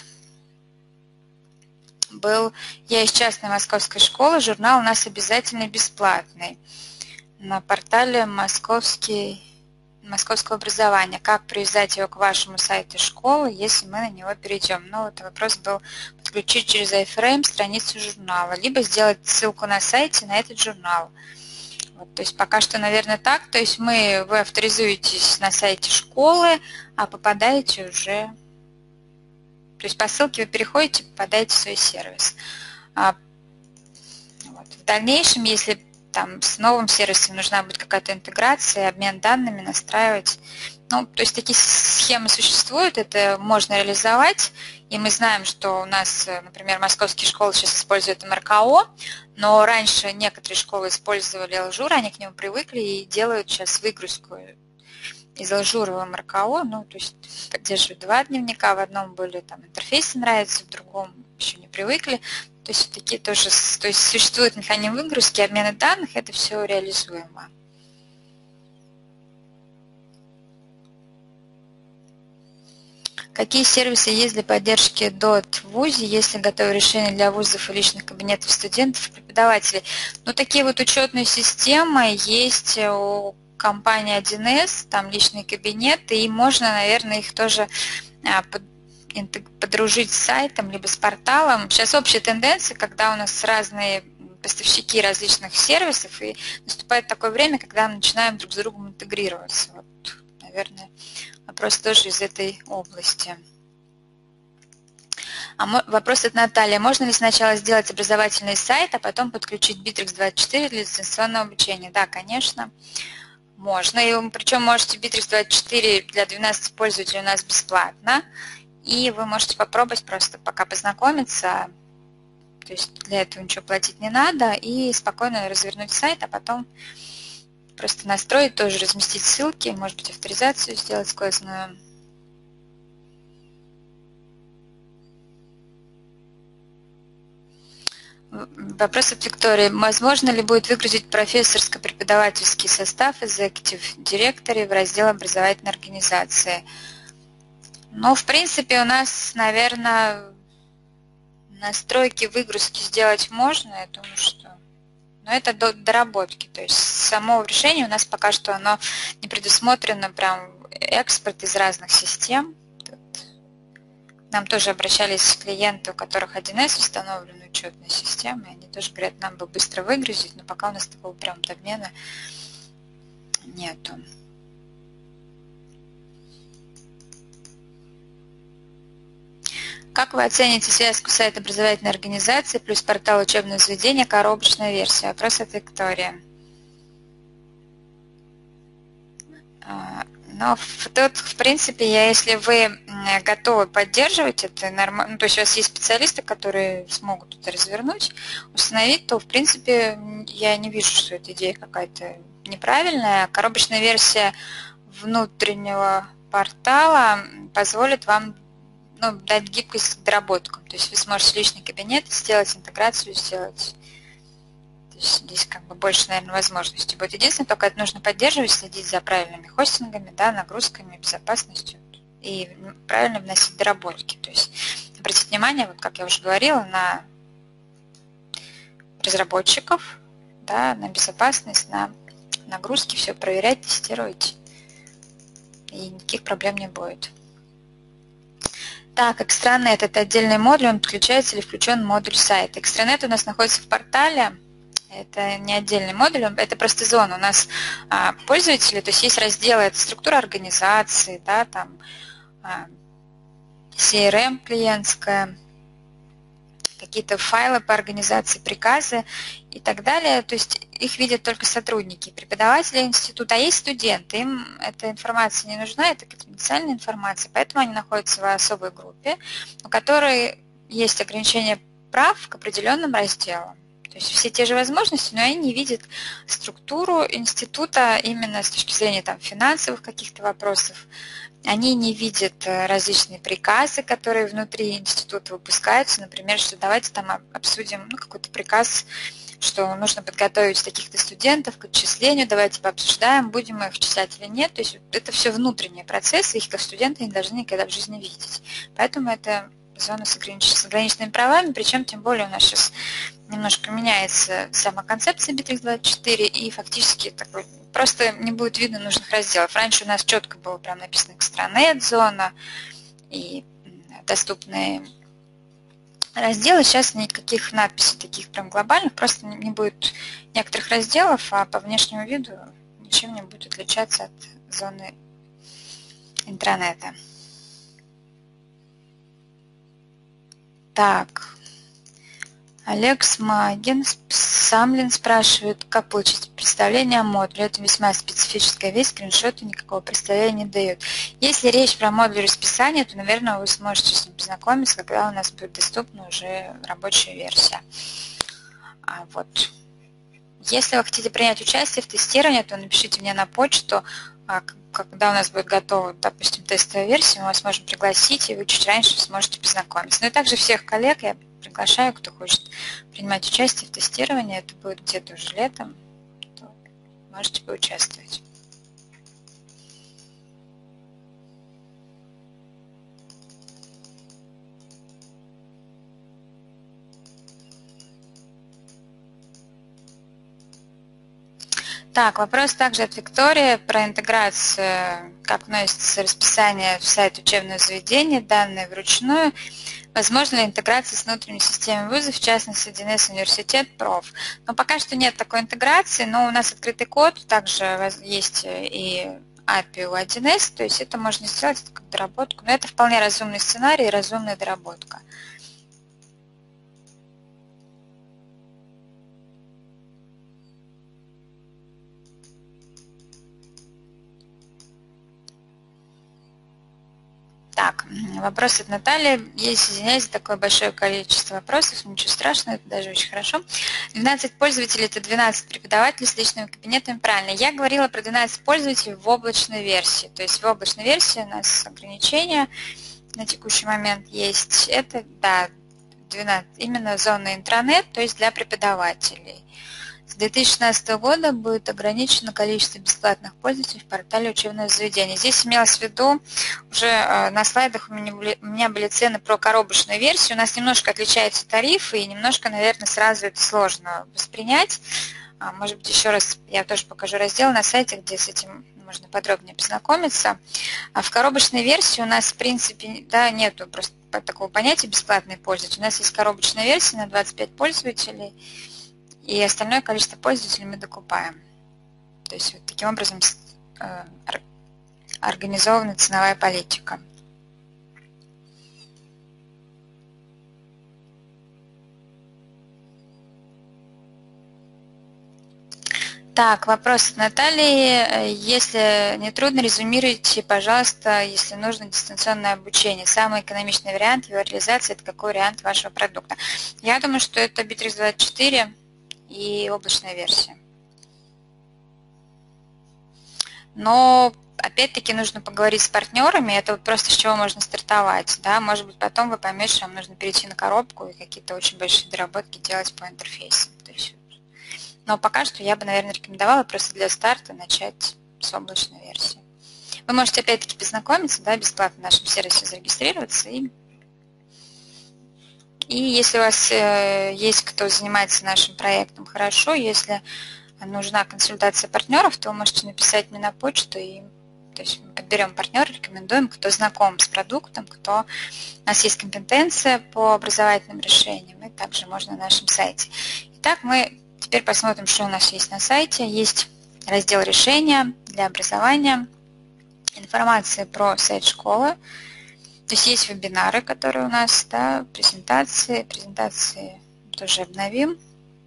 был. Я из частной московской школы, журнал у нас обязательно бесплатный. На портале Московский, Московского образования. Как привязать его к вашему сайту школы, если мы на него перейдем? Ну, вот вопрос был подключить через iFrame страницу журнала, либо сделать ссылку на сайте на этот журнал. Вот, то есть пока что, наверное, так. То есть мы, вы авторизуетесь на сайте школы, а попадаете уже... То есть по ссылке вы переходите, попадаете в свой сервис. А, вот. В дальнейшем, если там с новым сервисом нужна будет какая-то интеграция, обмен данными, настраивать. Ну, то есть такие схемы существуют, это можно реализовать, и мы знаем, что у нас, например, московские школы сейчас используют эм эр ка о, но раньше некоторые школы использовали Алжур, они к нему привыкли и делают сейчас выгрузку из Алжура в эм эр ка о, ну, то есть поддерживают два дневника, в одном были там интерфейсы нравятся, в другом еще не привыкли. То есть такие тоже, то есть существует механизм выгрузки, обмена данных, это все реализуемо. Какие сервисы есть для поддержки дот в ВУЗе, есть ли готовые решения для вузов и личных кабинетов студентов и преподавателей? Ну, такие вот учетные системы есть у компании один эс, там личные кабинеты, и можно, наверное, их тоже подружить с сайтом, либо с порталом. Сейчас общая тенденция, когда у нас разные поставщики различных сервисов, и наступает такое время, когда мы начинаем друг с другом интегрироваться. Вот, наверное, вопрос тоже из этой области. А вопрос от Натальи. Можно ли сначала сделать образовательный сайт, а потом подключить битрикс двадцать четыре для дистанционного обучения? Да, конечно, можно. И причем можете битрикс двадцать четыре для двенадцати пользователей у нас бесплатно. И вы можете попробовать просто пока познакомиться. То есть для этого ничего платить не надо. И спокойно развернуть сайт, а потом просто настроить, тоже разместить ссылки, может быть, авторизацию сделать сквозную. Вопрос от Виктории. Возможно ли будет выгрузить профессорско-преподавательский состав из Executive Directory в раздел образовательной организации? Ну, в принципе, у нас, наверное, настройки выгрузки сделать можно, я думаю, что... Но это до доработки, то есть само решение у нас пока что оно не предусмотрено, прям экспорт из разных систем. Нам тоже обращались клиенты, у которых один эс установлен, учетная система, и они тоже говорят, нам бы быстро выгрузить, но пока у нас такого прям обмена нету. Как вы оцените связку сайта образовательной организации плюс портал учебного заведения, коробочная версия? Вопрос от Виктории. Но тут, в принципе, я, если вы готовы поддерживать это нормально, ну, то есть у вас есть специалисты, которые смогут это развернуть, установить, то, в принципе, я не вижу, что эта идея какая-то неправильная. Коробочная версия внутреннего портала позволит вам, ну, дать гибкость к доработкам. То есть вы сможете личный кабинет сделать, интеграцию сделать. То есть здесь как бы больше, наверное, возможностей будет. Единственное, только это нужно поддерживать, следить за правильными хостингами, да, нагрузками, безопасностью и правильно вносить доработки. То есть обратить внимание, вот как я уже говорила, на разработчиков, да, на безопасность, на нагрузки, все проверять, тестировать, и никаких проблем не будет. Так, экстранет – это отдельный модуль, он подключается или включен в модуль сайта. Экстранет у нас находится в портале. Это не отдельный модуль, это просто зона. У нас а, пользователи, то есть есть разделы, это структура организации, да, там а, си эр эм клиентская, какие-то файлы по организации, приказы и так далее. То есть их видят только сотрудники, преподаватели института, а есть студенты. Им эта информация не нужна, это конфиденциальная информация, поэтому они находятся в особой группе, у которой есть ограничение прав к определенным разделам. То есть все те же возможности, но они не видят структуру института именно с точки зрения там, финансовых каких-то вопросов. Они не видят различные приказы, которые внутри института выпускаются. Например, что давайте там обсудим ну, какой-то приказ, что нужно подготовить таких-то студентов к отчислению, давайте пообсуждаем, будем мы их вчислять или нет. То есть это все внутренние процессы, их как студенты не должны никогда в жизни видеть. Поэтому это зона с ограниченными правами, причем тем более у нас сейчас немножко меняется сама концепция битрикс двадцать четыре, и фактически такой, просто не будет видно нужных разделов. Раньше у нас четко было прям написано экстранет, зона и доступные разделы. Сейчас никаких надписей таких прям глобальных, просто не будет некоторых разделов, а по внешнему виду ничем не будет отличаться от зоны интранета. Так, Олег Смагин, Самлин спрашивает, как получить представление о модуле. Это весьма специфическая вещь, скриншоты никакого представления не дают. Если речь про модуль расписания, то, наверное, вы сможете с ним познакомиться, когда у нас будет доступна уже рабочая версия. А вот. Если вы хотите принять участие в тестировании, то напишите мне на почту, когда у нас будет готова, допустим, тестовая версия, мы вас можем пригласить, и вы чуть раньше сможете познакомиться. Ну и также всех коллег я приглашаю, кто хочет принимать участие в тестировании, это будет где-то уже летом, то можете поучаствовать. Так, вопрос также от Виктории про интеграцию, как вносится расписание в сайт учебного заведения, данные вручную. Возможно ли интеграция с внутренней системой вузов, в частности, ди эн эс Университет проф? Но пока что нет такой интеграции, но у нас открытый код, также есть и эй пи ай у один эс, то есть это можно сделать как доработку. Но это вполне разумный сценарий и разумная доработка. Так, вопрос от Натальи. Если извиняюсь за такое большое количество вопросов, ничего страшного, это даже очень хорошо. двенадцать пользователей – это двенадцать преподавателей с личными кабинетами, правильно. Я говорила про двенадцать пользователей в облачной версии. То есть в облачной версии у нас ограничения на текущий момент есть. Это, да, двенадцать, именно зона интранет, то есть для преподавателей. С две тысячи шестнадцатого года будет ограничено количество бесплатных пользователей в портале учебного заведения. Здесь имелось в виду, уже на слайдах у меня, были, у меня были цены про коробочную версию. У нас немножко отличаются тарифы, и немножко, наверное, сразу это сложно воспринять. Может быть, еще раз я тоже покажу раздел на сайте, где с этим можно подробнее познакомиться. А в коробочной версии у нас, в принципе, да, нету просто такого понятия бесплатный пользователь. У нас есть коробочная версия на двадцать пять пользователей, и остальное количество пользователей мы докупаем. То есть вот таким образом э, организована ценовая политика. Так, вопрос от Натальи. Если не трудно, резюмируйте, пожалуйста, если нужно дистанционное обучение. Самый экономичный вариант его реализации – это какой вариант вашего продукта? Я думаю, что это Bittrex двадцать четыре и облачная версия. Но опять-таки нужно поговорить с партнерами, это вот просто с чего можно стартовать. Да? Может быть, потом вы поймете, что вам нужно перейти на коробку и какие-то очень большие доработки делать по интерфейсам. То есть, но пока что я бы, наверное, рекомендовала просто для старта начать с облачной версии. Вы можете опять-таки познакомиться, да, бесплатно в нашем сервисе зарегистрироваться и И если у вас э, есть кто занимается нашим проектом, хорошо. Если нужна консультация партнеров, то вы можете написать мне на почту, и то есть мы подберем партнера, рекомендуем, кто знаком с продуктом, кто у нас есть компетенция по образовательным решениям, и также можно на нашем сайте. Итак, мы теперь посмотрим, что у нас есть на сайте. Есть раздел решения для образования, информация про сайт школы. То есть есть вебинары, которые у нас, да, презентации, презентации тоже обновим.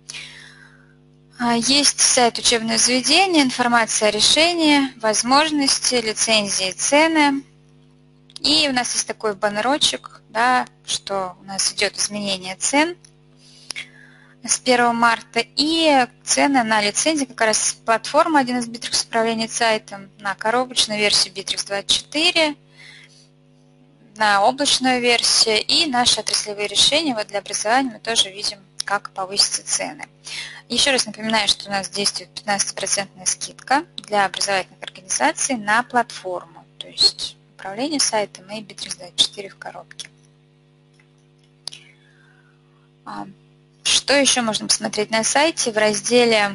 Есть сайт учебного заведения, информация о решении, возможности, лицензии, цены. И у нас есть такой баннерочек, да, что у нас идет изменение цен с первого марта. И цены на лицензии, как раз платформа один из Bittrex управления сайтом, на коробочную версию Bittrex двадцать четыре, на облачную версию и наши отраслевые решения. Вот для образования мы тоже видим, как повысятся цены. Еще раз напоминаю, что у нас действует пятнадцатипроцентная скидка для образовательных организаций на платформу, то есть управление сайтом и Bittrex двадцать четыре в коробке. Что еще можно посмотреть на сайте? В разделе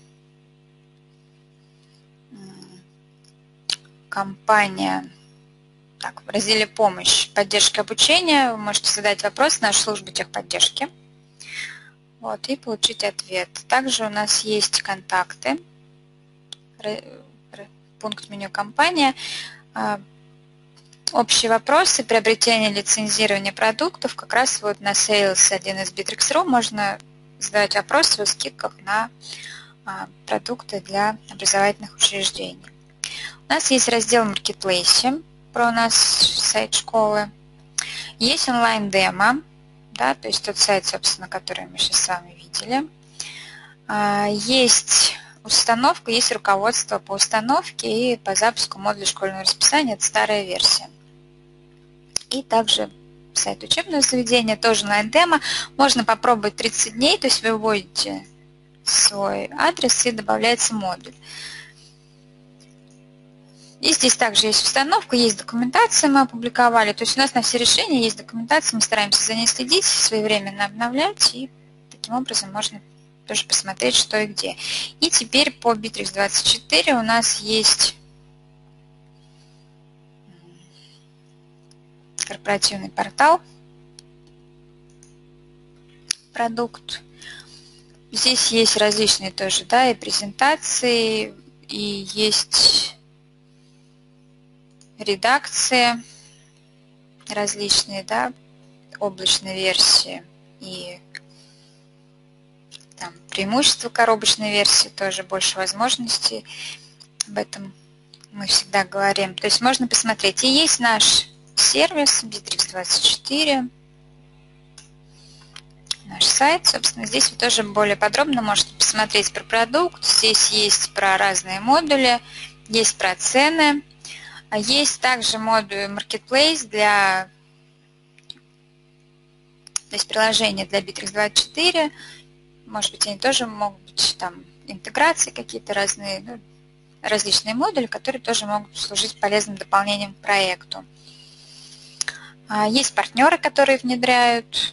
«Компания», так, в разделе «Помощь», «Поддержка обучения» вы можете задать вопрос в нашу службу техподдержки. Вот, и получить ответ. Также у нас есть контакты, пункт меню «Компания». общие вопросы приобретения, лицензирования продуктов. Как раз вот на Sales один из Bittrex точка ру можно задавать вопросы о скидках на продукты для образовательных учреждений. У нас есть раздел Marketplace про наш сайт школы. Есть онлайн-демо, да, то есть тот сайт, собственно, который мы сейчас с вами видели. Есть установка, есть руководство по установке и по запуску модуля школьного расписания, это старая версия. И также сайт учебного заведения, тоже онлайн-демо. Можно попробовать тридцать дней, то есть вы вводите свой адрес и добавляется модуль. И здесь также есть установка, есть документация, мы опубликовали. То есть у нас на все решения есть документация, мы стараемся за ней следить, своевременно обновлять, и таким образом можно тоже посмотреть, что и где. И теперь по Bittrex двадцать четыре у нас есть корпоративный портал, продукт. Здесь есть различные тоже, да, и презентации, и есть редакции различные, да, облачные версии и там преимущества коробочной версии, тоже больше возможностей. Об этом мы всегда говорим. То есть можно посмотреть. И есть наш сервис Bittrex двадцать четыре. Наш сайт, собственно, здесь вы тоже более подробно можете посмотреть про продукт. Здесь есть про разные модули, есть про цены. Есть также модуль Marketplace для, то есть приложение для Bittrex двадцать четыре. Может быть, они тоже могут быть там интеграции какие-то разные, ну, различные модули, которые тоже могут служить полезным дополнением к проекту. Есть партнеры, которые внедряют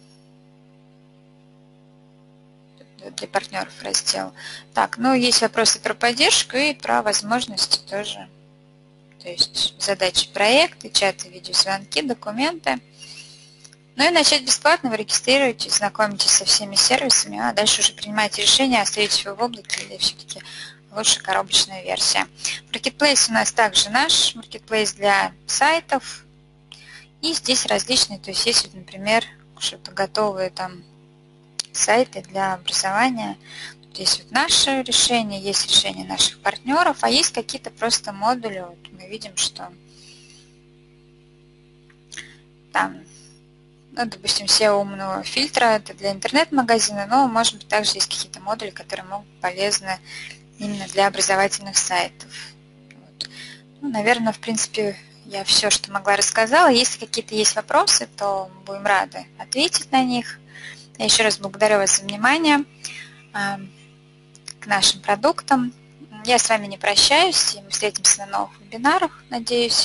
для партнеров раздел. Так, ну есть вопросы про поддержку и про возможности тоже. То есть задачи проекта, чаты, видеозвонки, документы. Ну и начать бесплатно, вы регистрируетесь, знакомитесь со всеми сервисами, а дальше уже принимаете решение, остаетесь вы в облаке или все-таки лучше коробочная версия. Marketplace у нас также наш, Marketplace для сайтов. И здесь различные, то есть есть, например, что-то готовые там сайты для образования. Тут есть вот наше решение, есть решение наших партнеров, а есть какие-то просто модули. Вот мы видим, что там, ну, допустим, сео умного фильтра, это для интернет-магазина, но, может быть, также есть какие-то модули, которые могут быть полезны именно для образовательных сайтов. Вот. Ну, наверное, в принципе, я все, что могла, рассказала. Если какие-то есть вопросы, то будем рады ответить на них. Я еще раз благодарю вас за внимание к нашим продуктам. Я с вами не прощаюсь, и мы встретимся на новых вебинарах, надеюсь.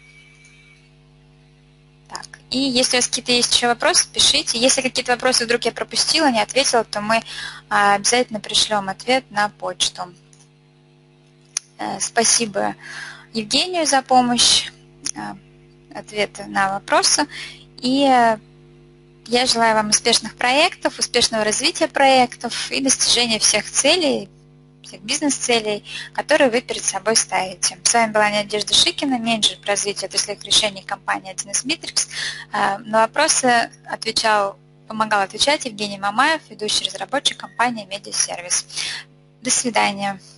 Так, и если у вас какие-то есть еще вопросы, пишите. Если какие-то вопросы вдруг я пропустила, не ответила, то мы обязательно пришлем ответ на почту. Спасибо Евгению за помощь, ответы на вопросы. И я желаю вам успешных проектов, успешного развития проектов и достижения всех целей, всех бизнес-целей, которые вы перед собой ставите. С вами была Надежда Шикина, менеджер по развитию отраслевых решений компании один эс Bittrex. На вопросы отвечал, помогал отвечать Евгений Мамаев, ведущий разработчик компании Медиасервис. До свидания.